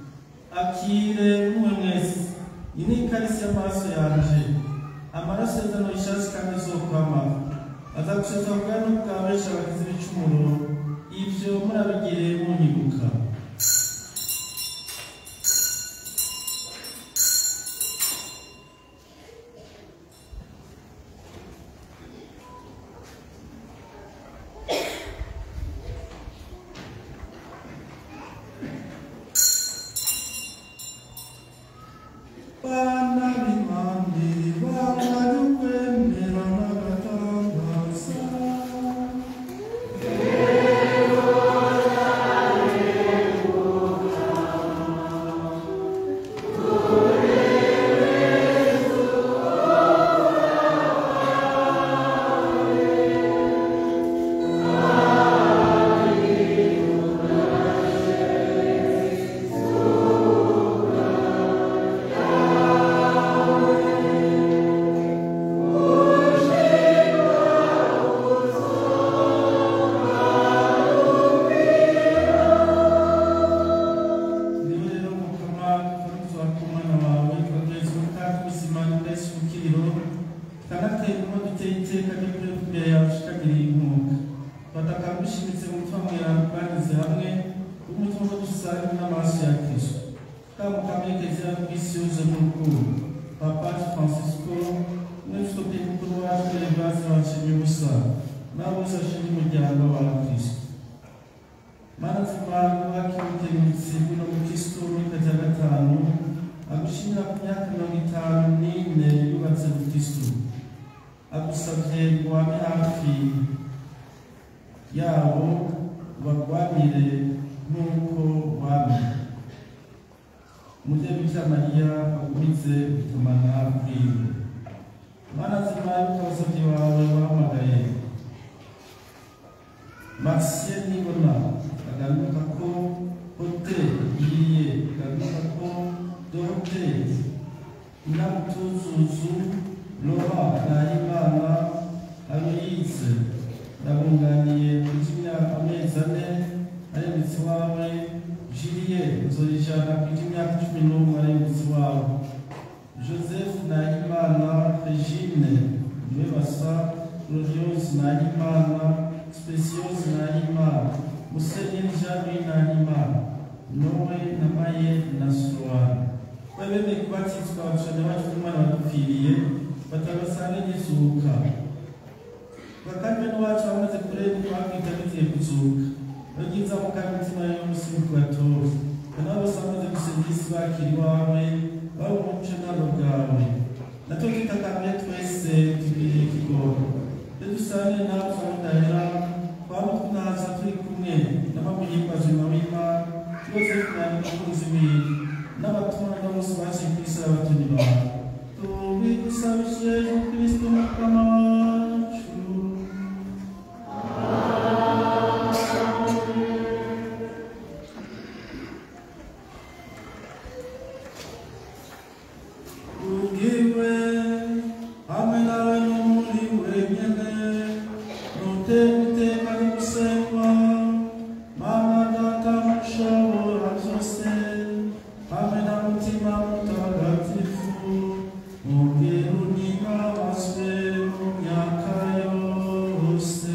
akire mwe mwese iyi ni ikarisi y'amaraso yanje amaraso yazano ishashi kandi azokwama aza gusheza ubwanwa bwa benshi abagize ibicumuro ibyo murabigire munyibuka ndabunganiye kujimya amezi ane arembutse iwawe jiliye nzorijana kuja imyaka cumi n'umwe arembutse iwawe Joseph Nahimana Regine niwe basa Gloriose Nahimana Speciose Nahimana Musenyeri Jean-Louis Nahimana Noe Namaye na Soane babemeye kubatizwa abashanya bacu n'umwana badupfiriye batabasange n'izuka bakame n'uwacu bamaze kureba twabwita bigiye kuzuka bagize amukara imitima y'umunsi w'urwatora kandi abo bose bamaze gusenga isi bakira iwawe baba umuco n'abo bwawe natwe tutakamye twese tugiriye ikigogo iyo dusangiye nawe twamudahera twaba tunaza turi kumwe n'abamuyimbaza imawima twese tunani n'abakunzi biwe n'abatumwa bose baje ku isi abatoni bawe tubigusabije Kristo mukama wacu ugiwe hamwe nawe n'umuri wenyene nuteka n'igusengwa Mana data mushobora byose hamwe na mutima mutagatifu mubwira unibabazwe mu myaka yose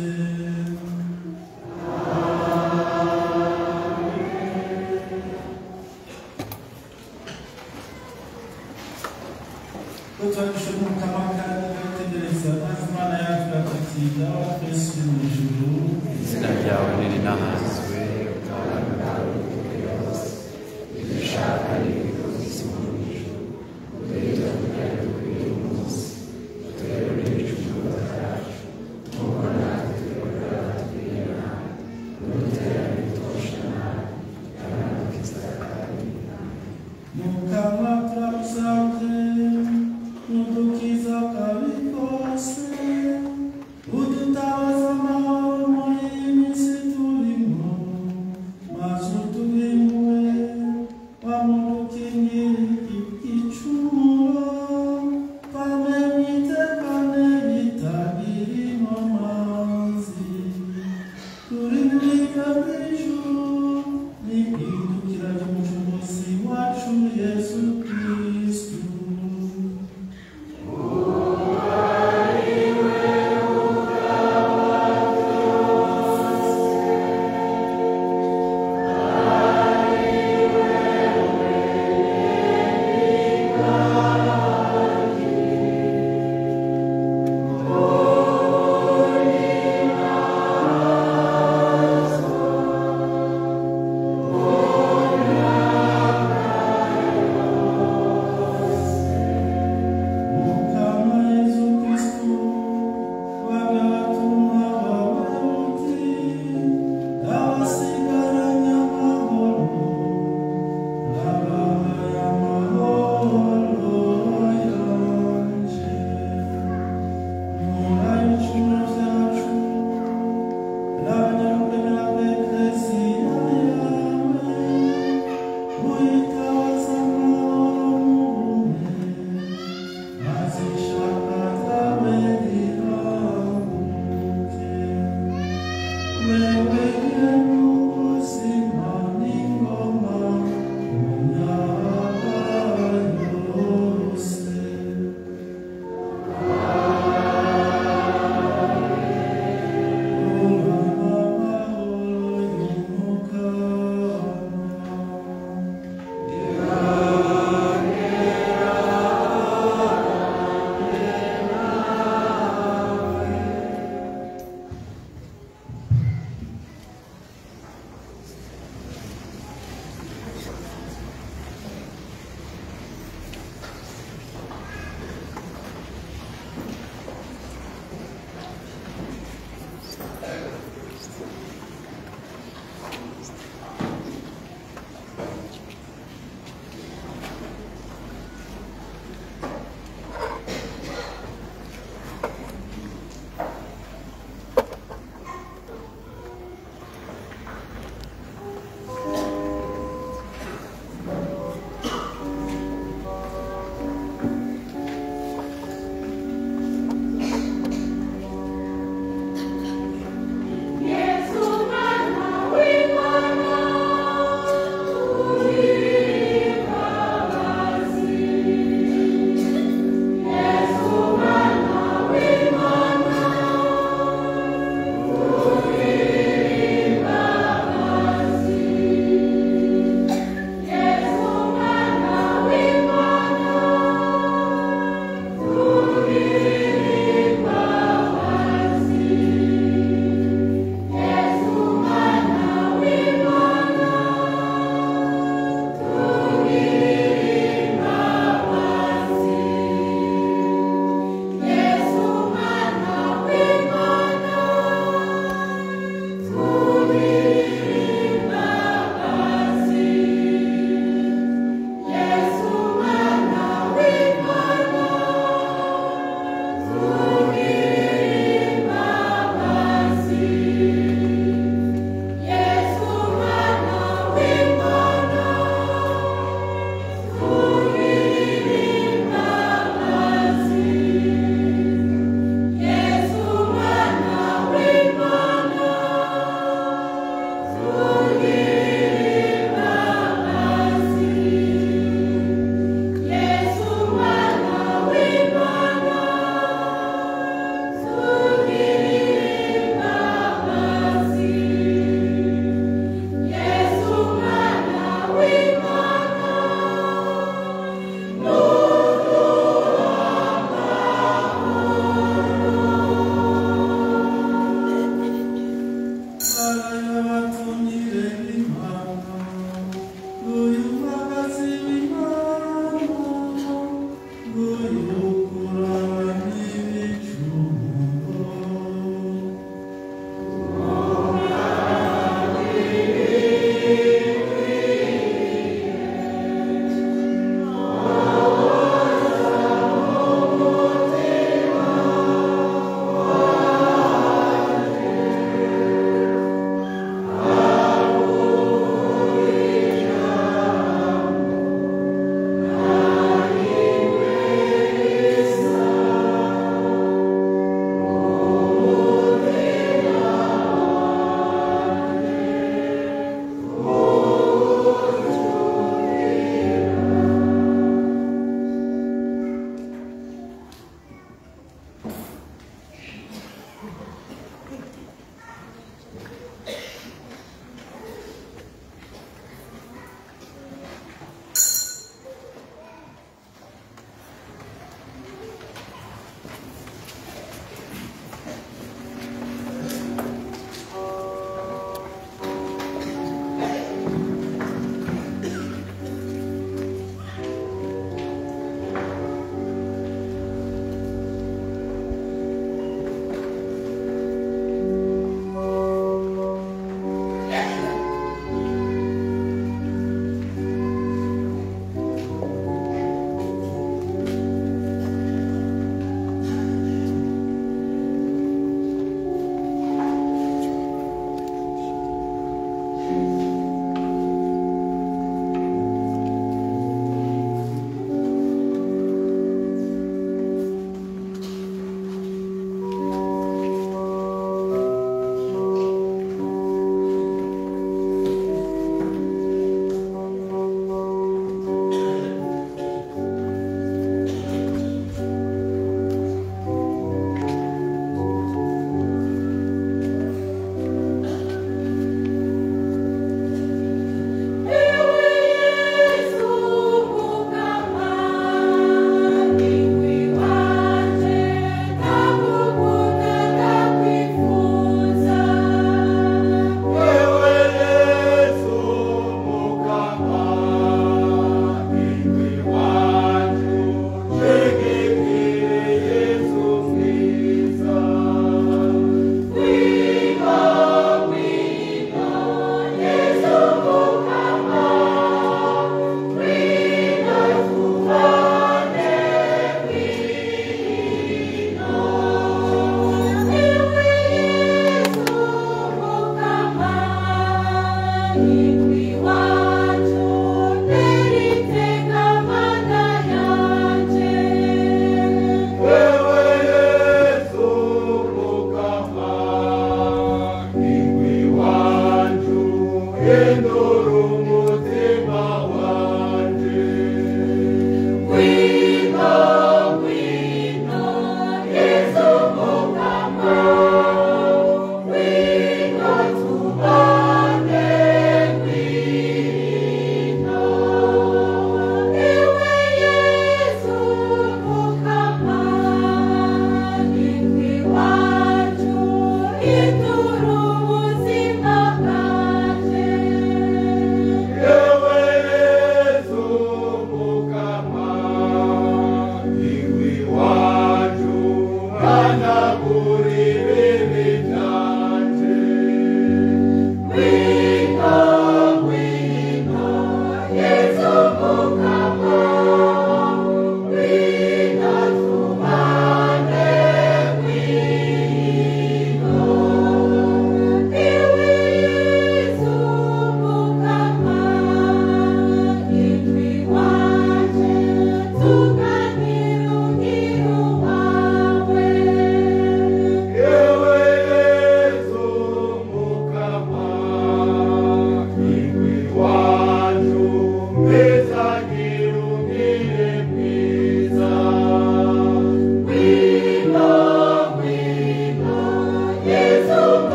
Tutakisha mukama kandi twitegereza maze Imana yacu yatatiga twese mu ijuru izina ryawe nirinahazwe ubwami bwawe bw'ukuri hose ibyo ushaka n'ibikoze mu ijuru uduhe kurya dukwiriye umunsi uturere ibicumuro byacu nk'uko natwe twikorera abatugirira nabi ntudutererane ibitosha nabi kandi ntudukize akabi mukama turagusabye nudukiza akabi kose udutabaza amahoro muri iyi minsi turimo maze utubimwe wamudukingira igicumuro twamenye itekane ritagira inkomanzi turi muri kabijuru n'ihindukira ry'umucunguzi wacu Yesu Kristu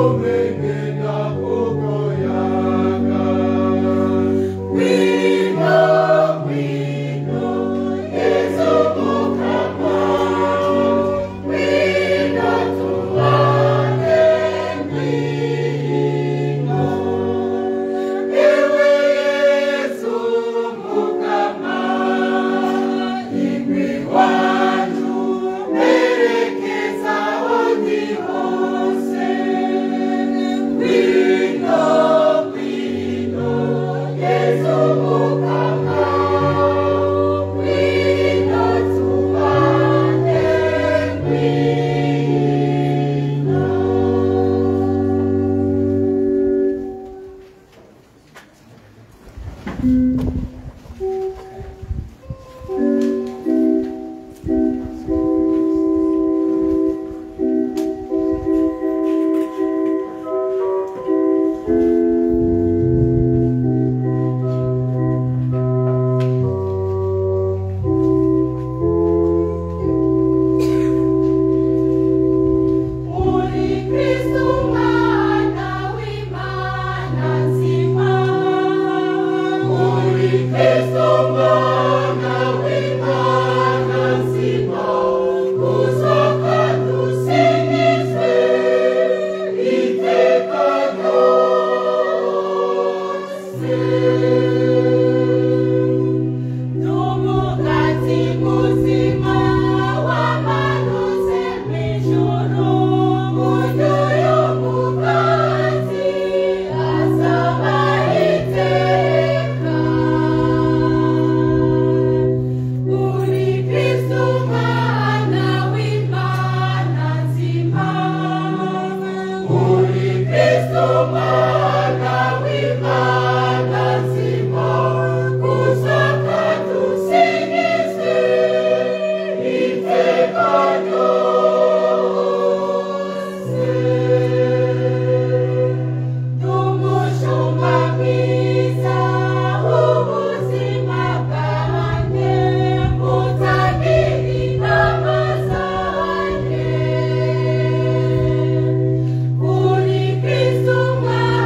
Kristo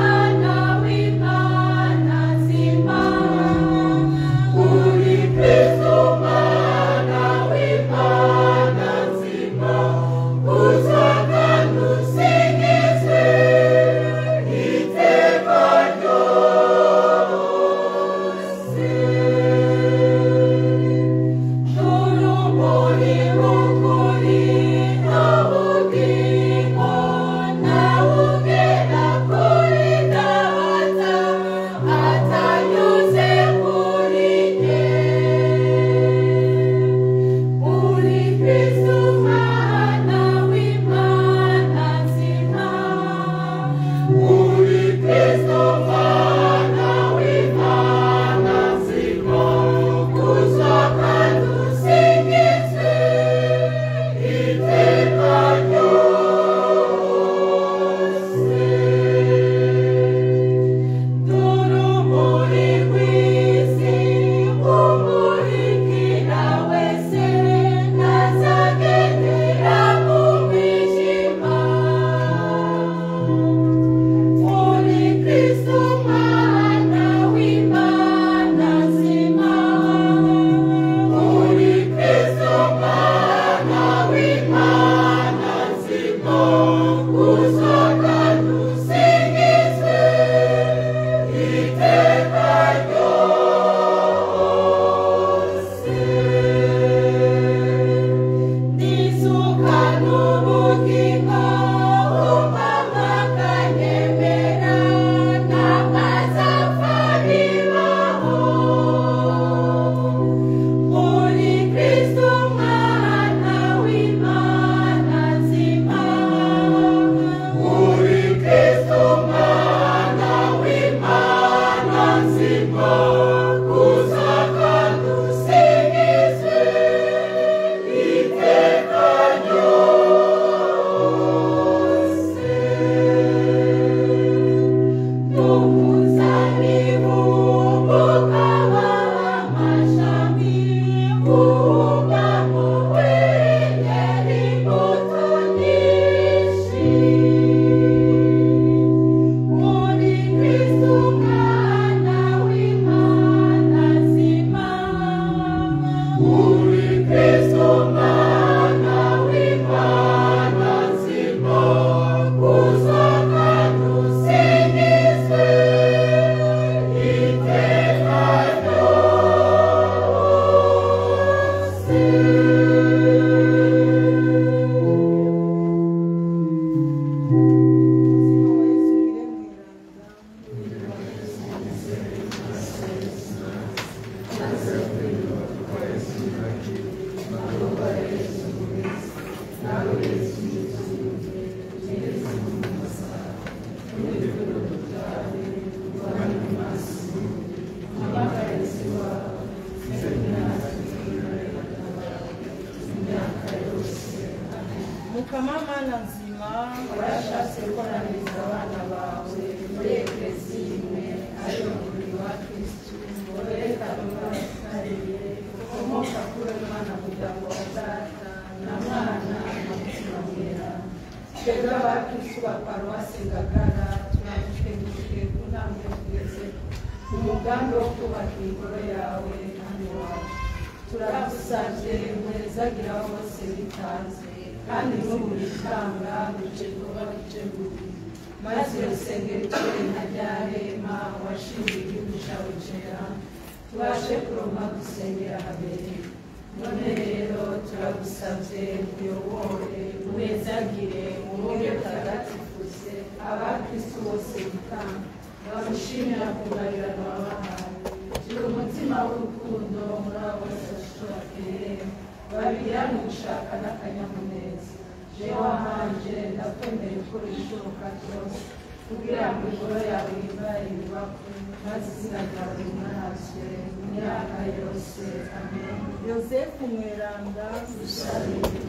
paruwasi Ngagara turagukengurukiye ku ntambwe tugeze umugambi wo kubaka ingoro yawe hano iwacu turagusabye muhezagira bose bitanze kandi ntubure itanga bice kuba bice bubi maze iyo sengero icyenda rya rema washinze igihugu cyawe cyera tubashe kuronka gusengera habere none rero turagusabye uyobore uhezagire umubye utagatifuze abakristu bose gutanga bamushimira kugarirana wabahaye gira umutima w'urukundo muri abo bose bashoboye babigirane ugushaka n'akanyamuneza jewe wahanje ndakwemera ukora ibishoboka byose kugira ngo ingoro yawe yimbare yubakwe maze izina ryawe rimwarazwe mu myaka yose amen. Yosefu mweranda usabire.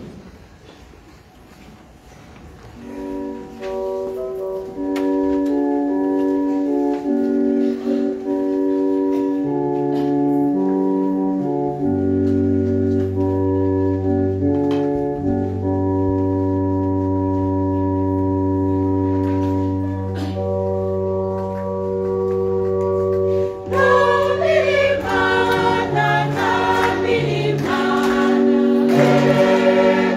Yeah.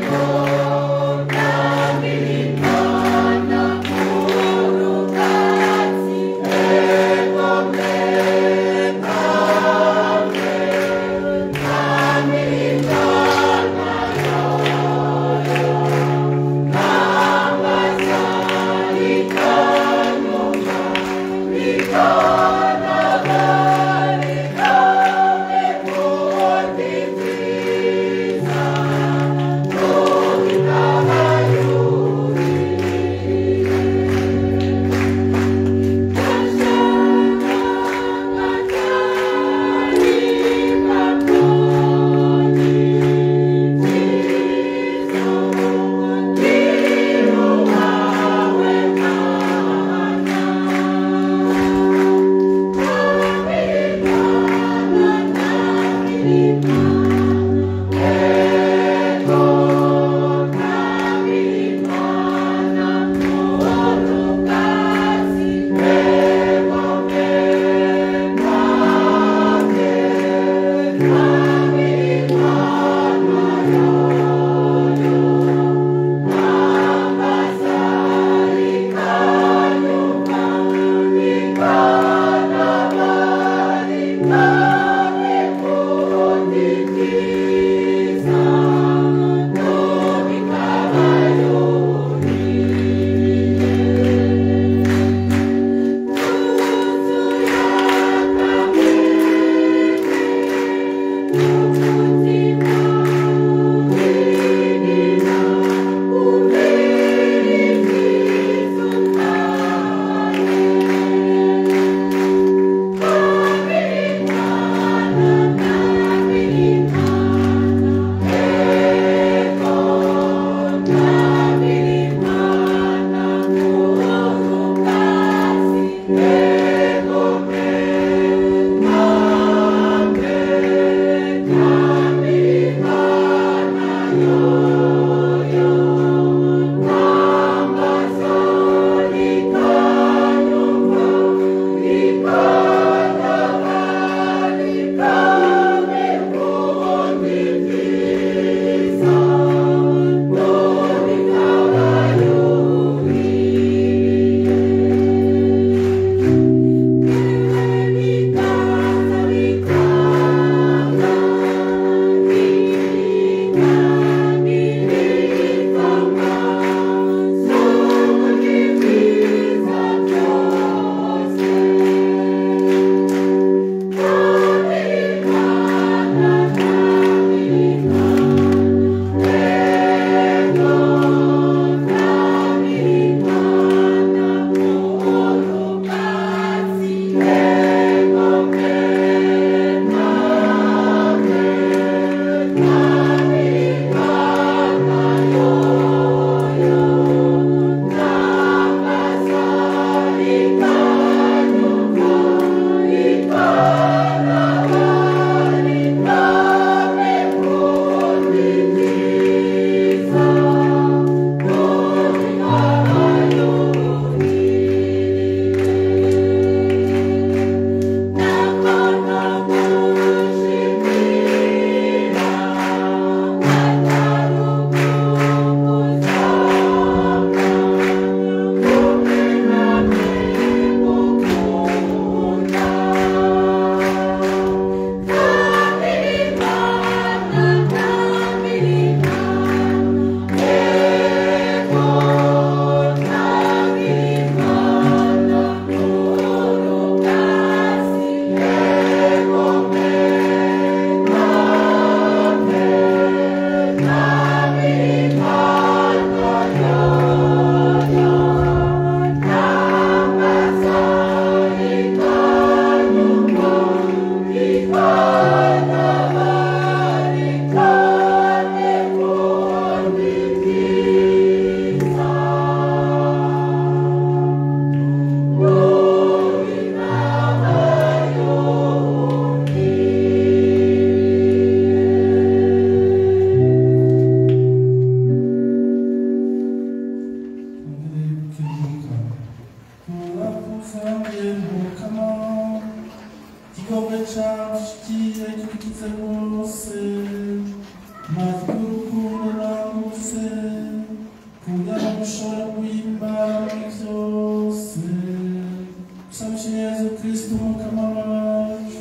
dusangiye mukama igikombe cyashikiye tugize bose maze urukundo rwagutse kugira ngo ushobore guhimbara muri byose usabye Yezu Kristo umukama wacu.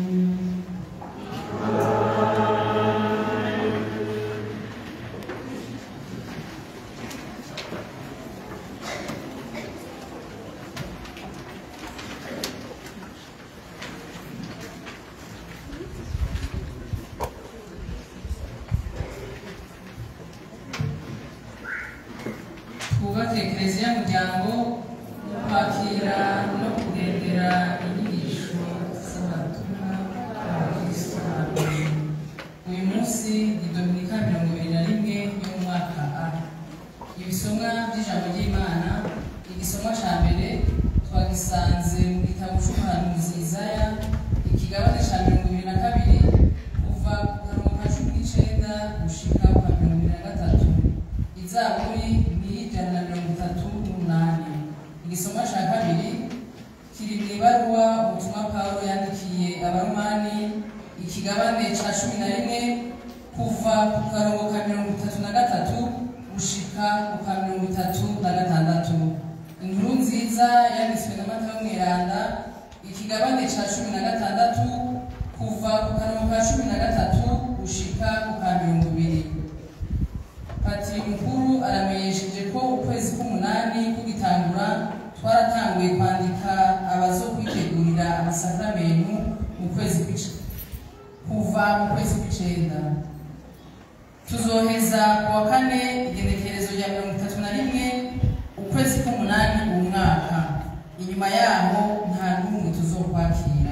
twubake Eklezia muryango mu kwakira no kugendera inyigisho z'abatumwa b'Abakristo b'Abagore. Uyu munsi ni Dominika mirongo ibiri na rimwe yo mu mwaka A. Ibisomwa by'ijambo ry'Imana, igisomwa cya mbere twagisanze mu gitabo cy'umuhanuzi Isaya ikigabane cya mirongo ibiri na kabiri kuva ku karongo ka cumi n'icyenda gushika ku mirongo ibiri na gatatu. Izaburi ni ijana na mirongo itatu n'umunani. Igisomwa cya kabiri kiri mu ibaruwa ubutumwa Pawulo yandikiye Abaromani ikigabane cya cumi na rimwe kuva ku karongo ka mirongo itatu na gatatu gushika ku ka mirongo itatu na gatandatu. Inkuru nziza yanditswe na Matayo Mweranda ikigabane cya cumi na gatandatu kuva ku karongo ka cumi na gatatu gushika ku ka mirongo ibiri. Patiri mukuru aramenyesheje ko ukwezi k'umunani kugitangura twaratanguye kwandika abazo kwitegurira amasakramentu mu kwezi kw'icenda kuva mu kwezi kw'icenda. Tuzoheza ku wa kane igenekerezo rya mirongo itatu na rimwe ukwezi k'umunani uwo mwaka. Inyuma yaho nta n'umwe tuzokwakira.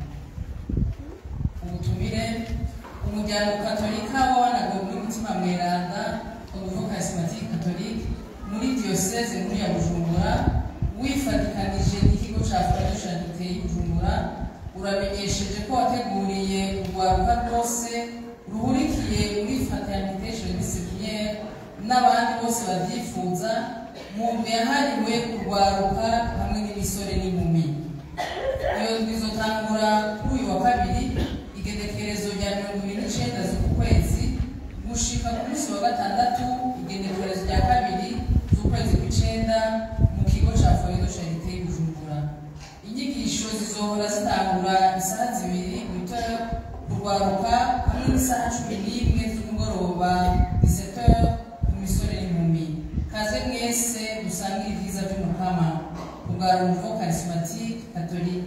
Ubutumire umuryango Katolika w'abanagogo n'umutima mweranda Congo Charismatique Catholique muri diocese nkuru ya Bujumbura wifatikanije n'ikigo cya Fondation Charité Bujumbura uramenyesheje ko wateguriye urwaruka rwose ruhurikiye muri Fraternité Jeunesse Séculière n'abandi bose babyifuza mu ndwi yahariwe urwaruka hamwe n'imisore n'inkumi. Iyo bizotangura kuri uyu wa kabiri igenekerezo rya mirongo ibiri n'icyenda z'uku kwezi gushika ku munsi wa gatandatu igenekerezo rya kabiri z'ukwezi kw'icenda mu kigo cya Fondation Charité Bujumbura. Inyigisho zizohora zitangura isaha zibiri mu itora kurwaruka hamwe n'isaha cumi n'imwe z'umugoroba dix-sept heures ku misore n'inkumi. Kaze mwese musangire ibyiza by'umukama kubwa Congo Charismatique Catholique.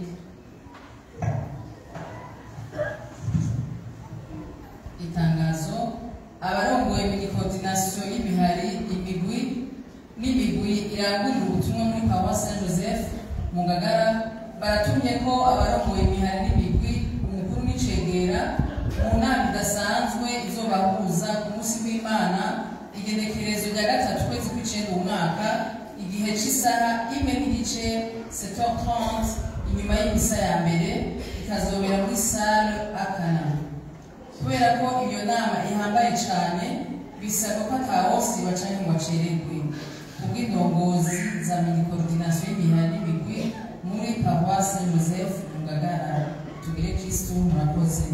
Itangazo abarongoye muri coordination y'imihari imigwi n'imigwi irangurira ubutumwa muri Paroisse Saint Joseph mu Ngagara baratumye ko abarongoye imihari n'imigwi umukuru n'icegera mu nama idasanzwe izobahuza ku munsi w'Imana igenekerezo rya gatatu kwezi kw'icenda umwaka igihe cy'isaha imwe n'igice sept heures trente inyuma y'imisa ya mbere ikazobera muri salle Akana. Kubera ko iyo nama ihambaye cyane bisaba ko atawose bacanye ngo bacererwe. Kubw'indongozi za mini coordination y'imihari n'imigwi muri Paroisse Saint Joseph mu Ngagara. Tugire Kristo murakoze.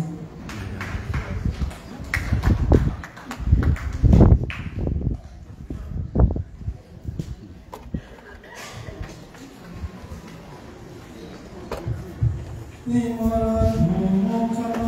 Ni mara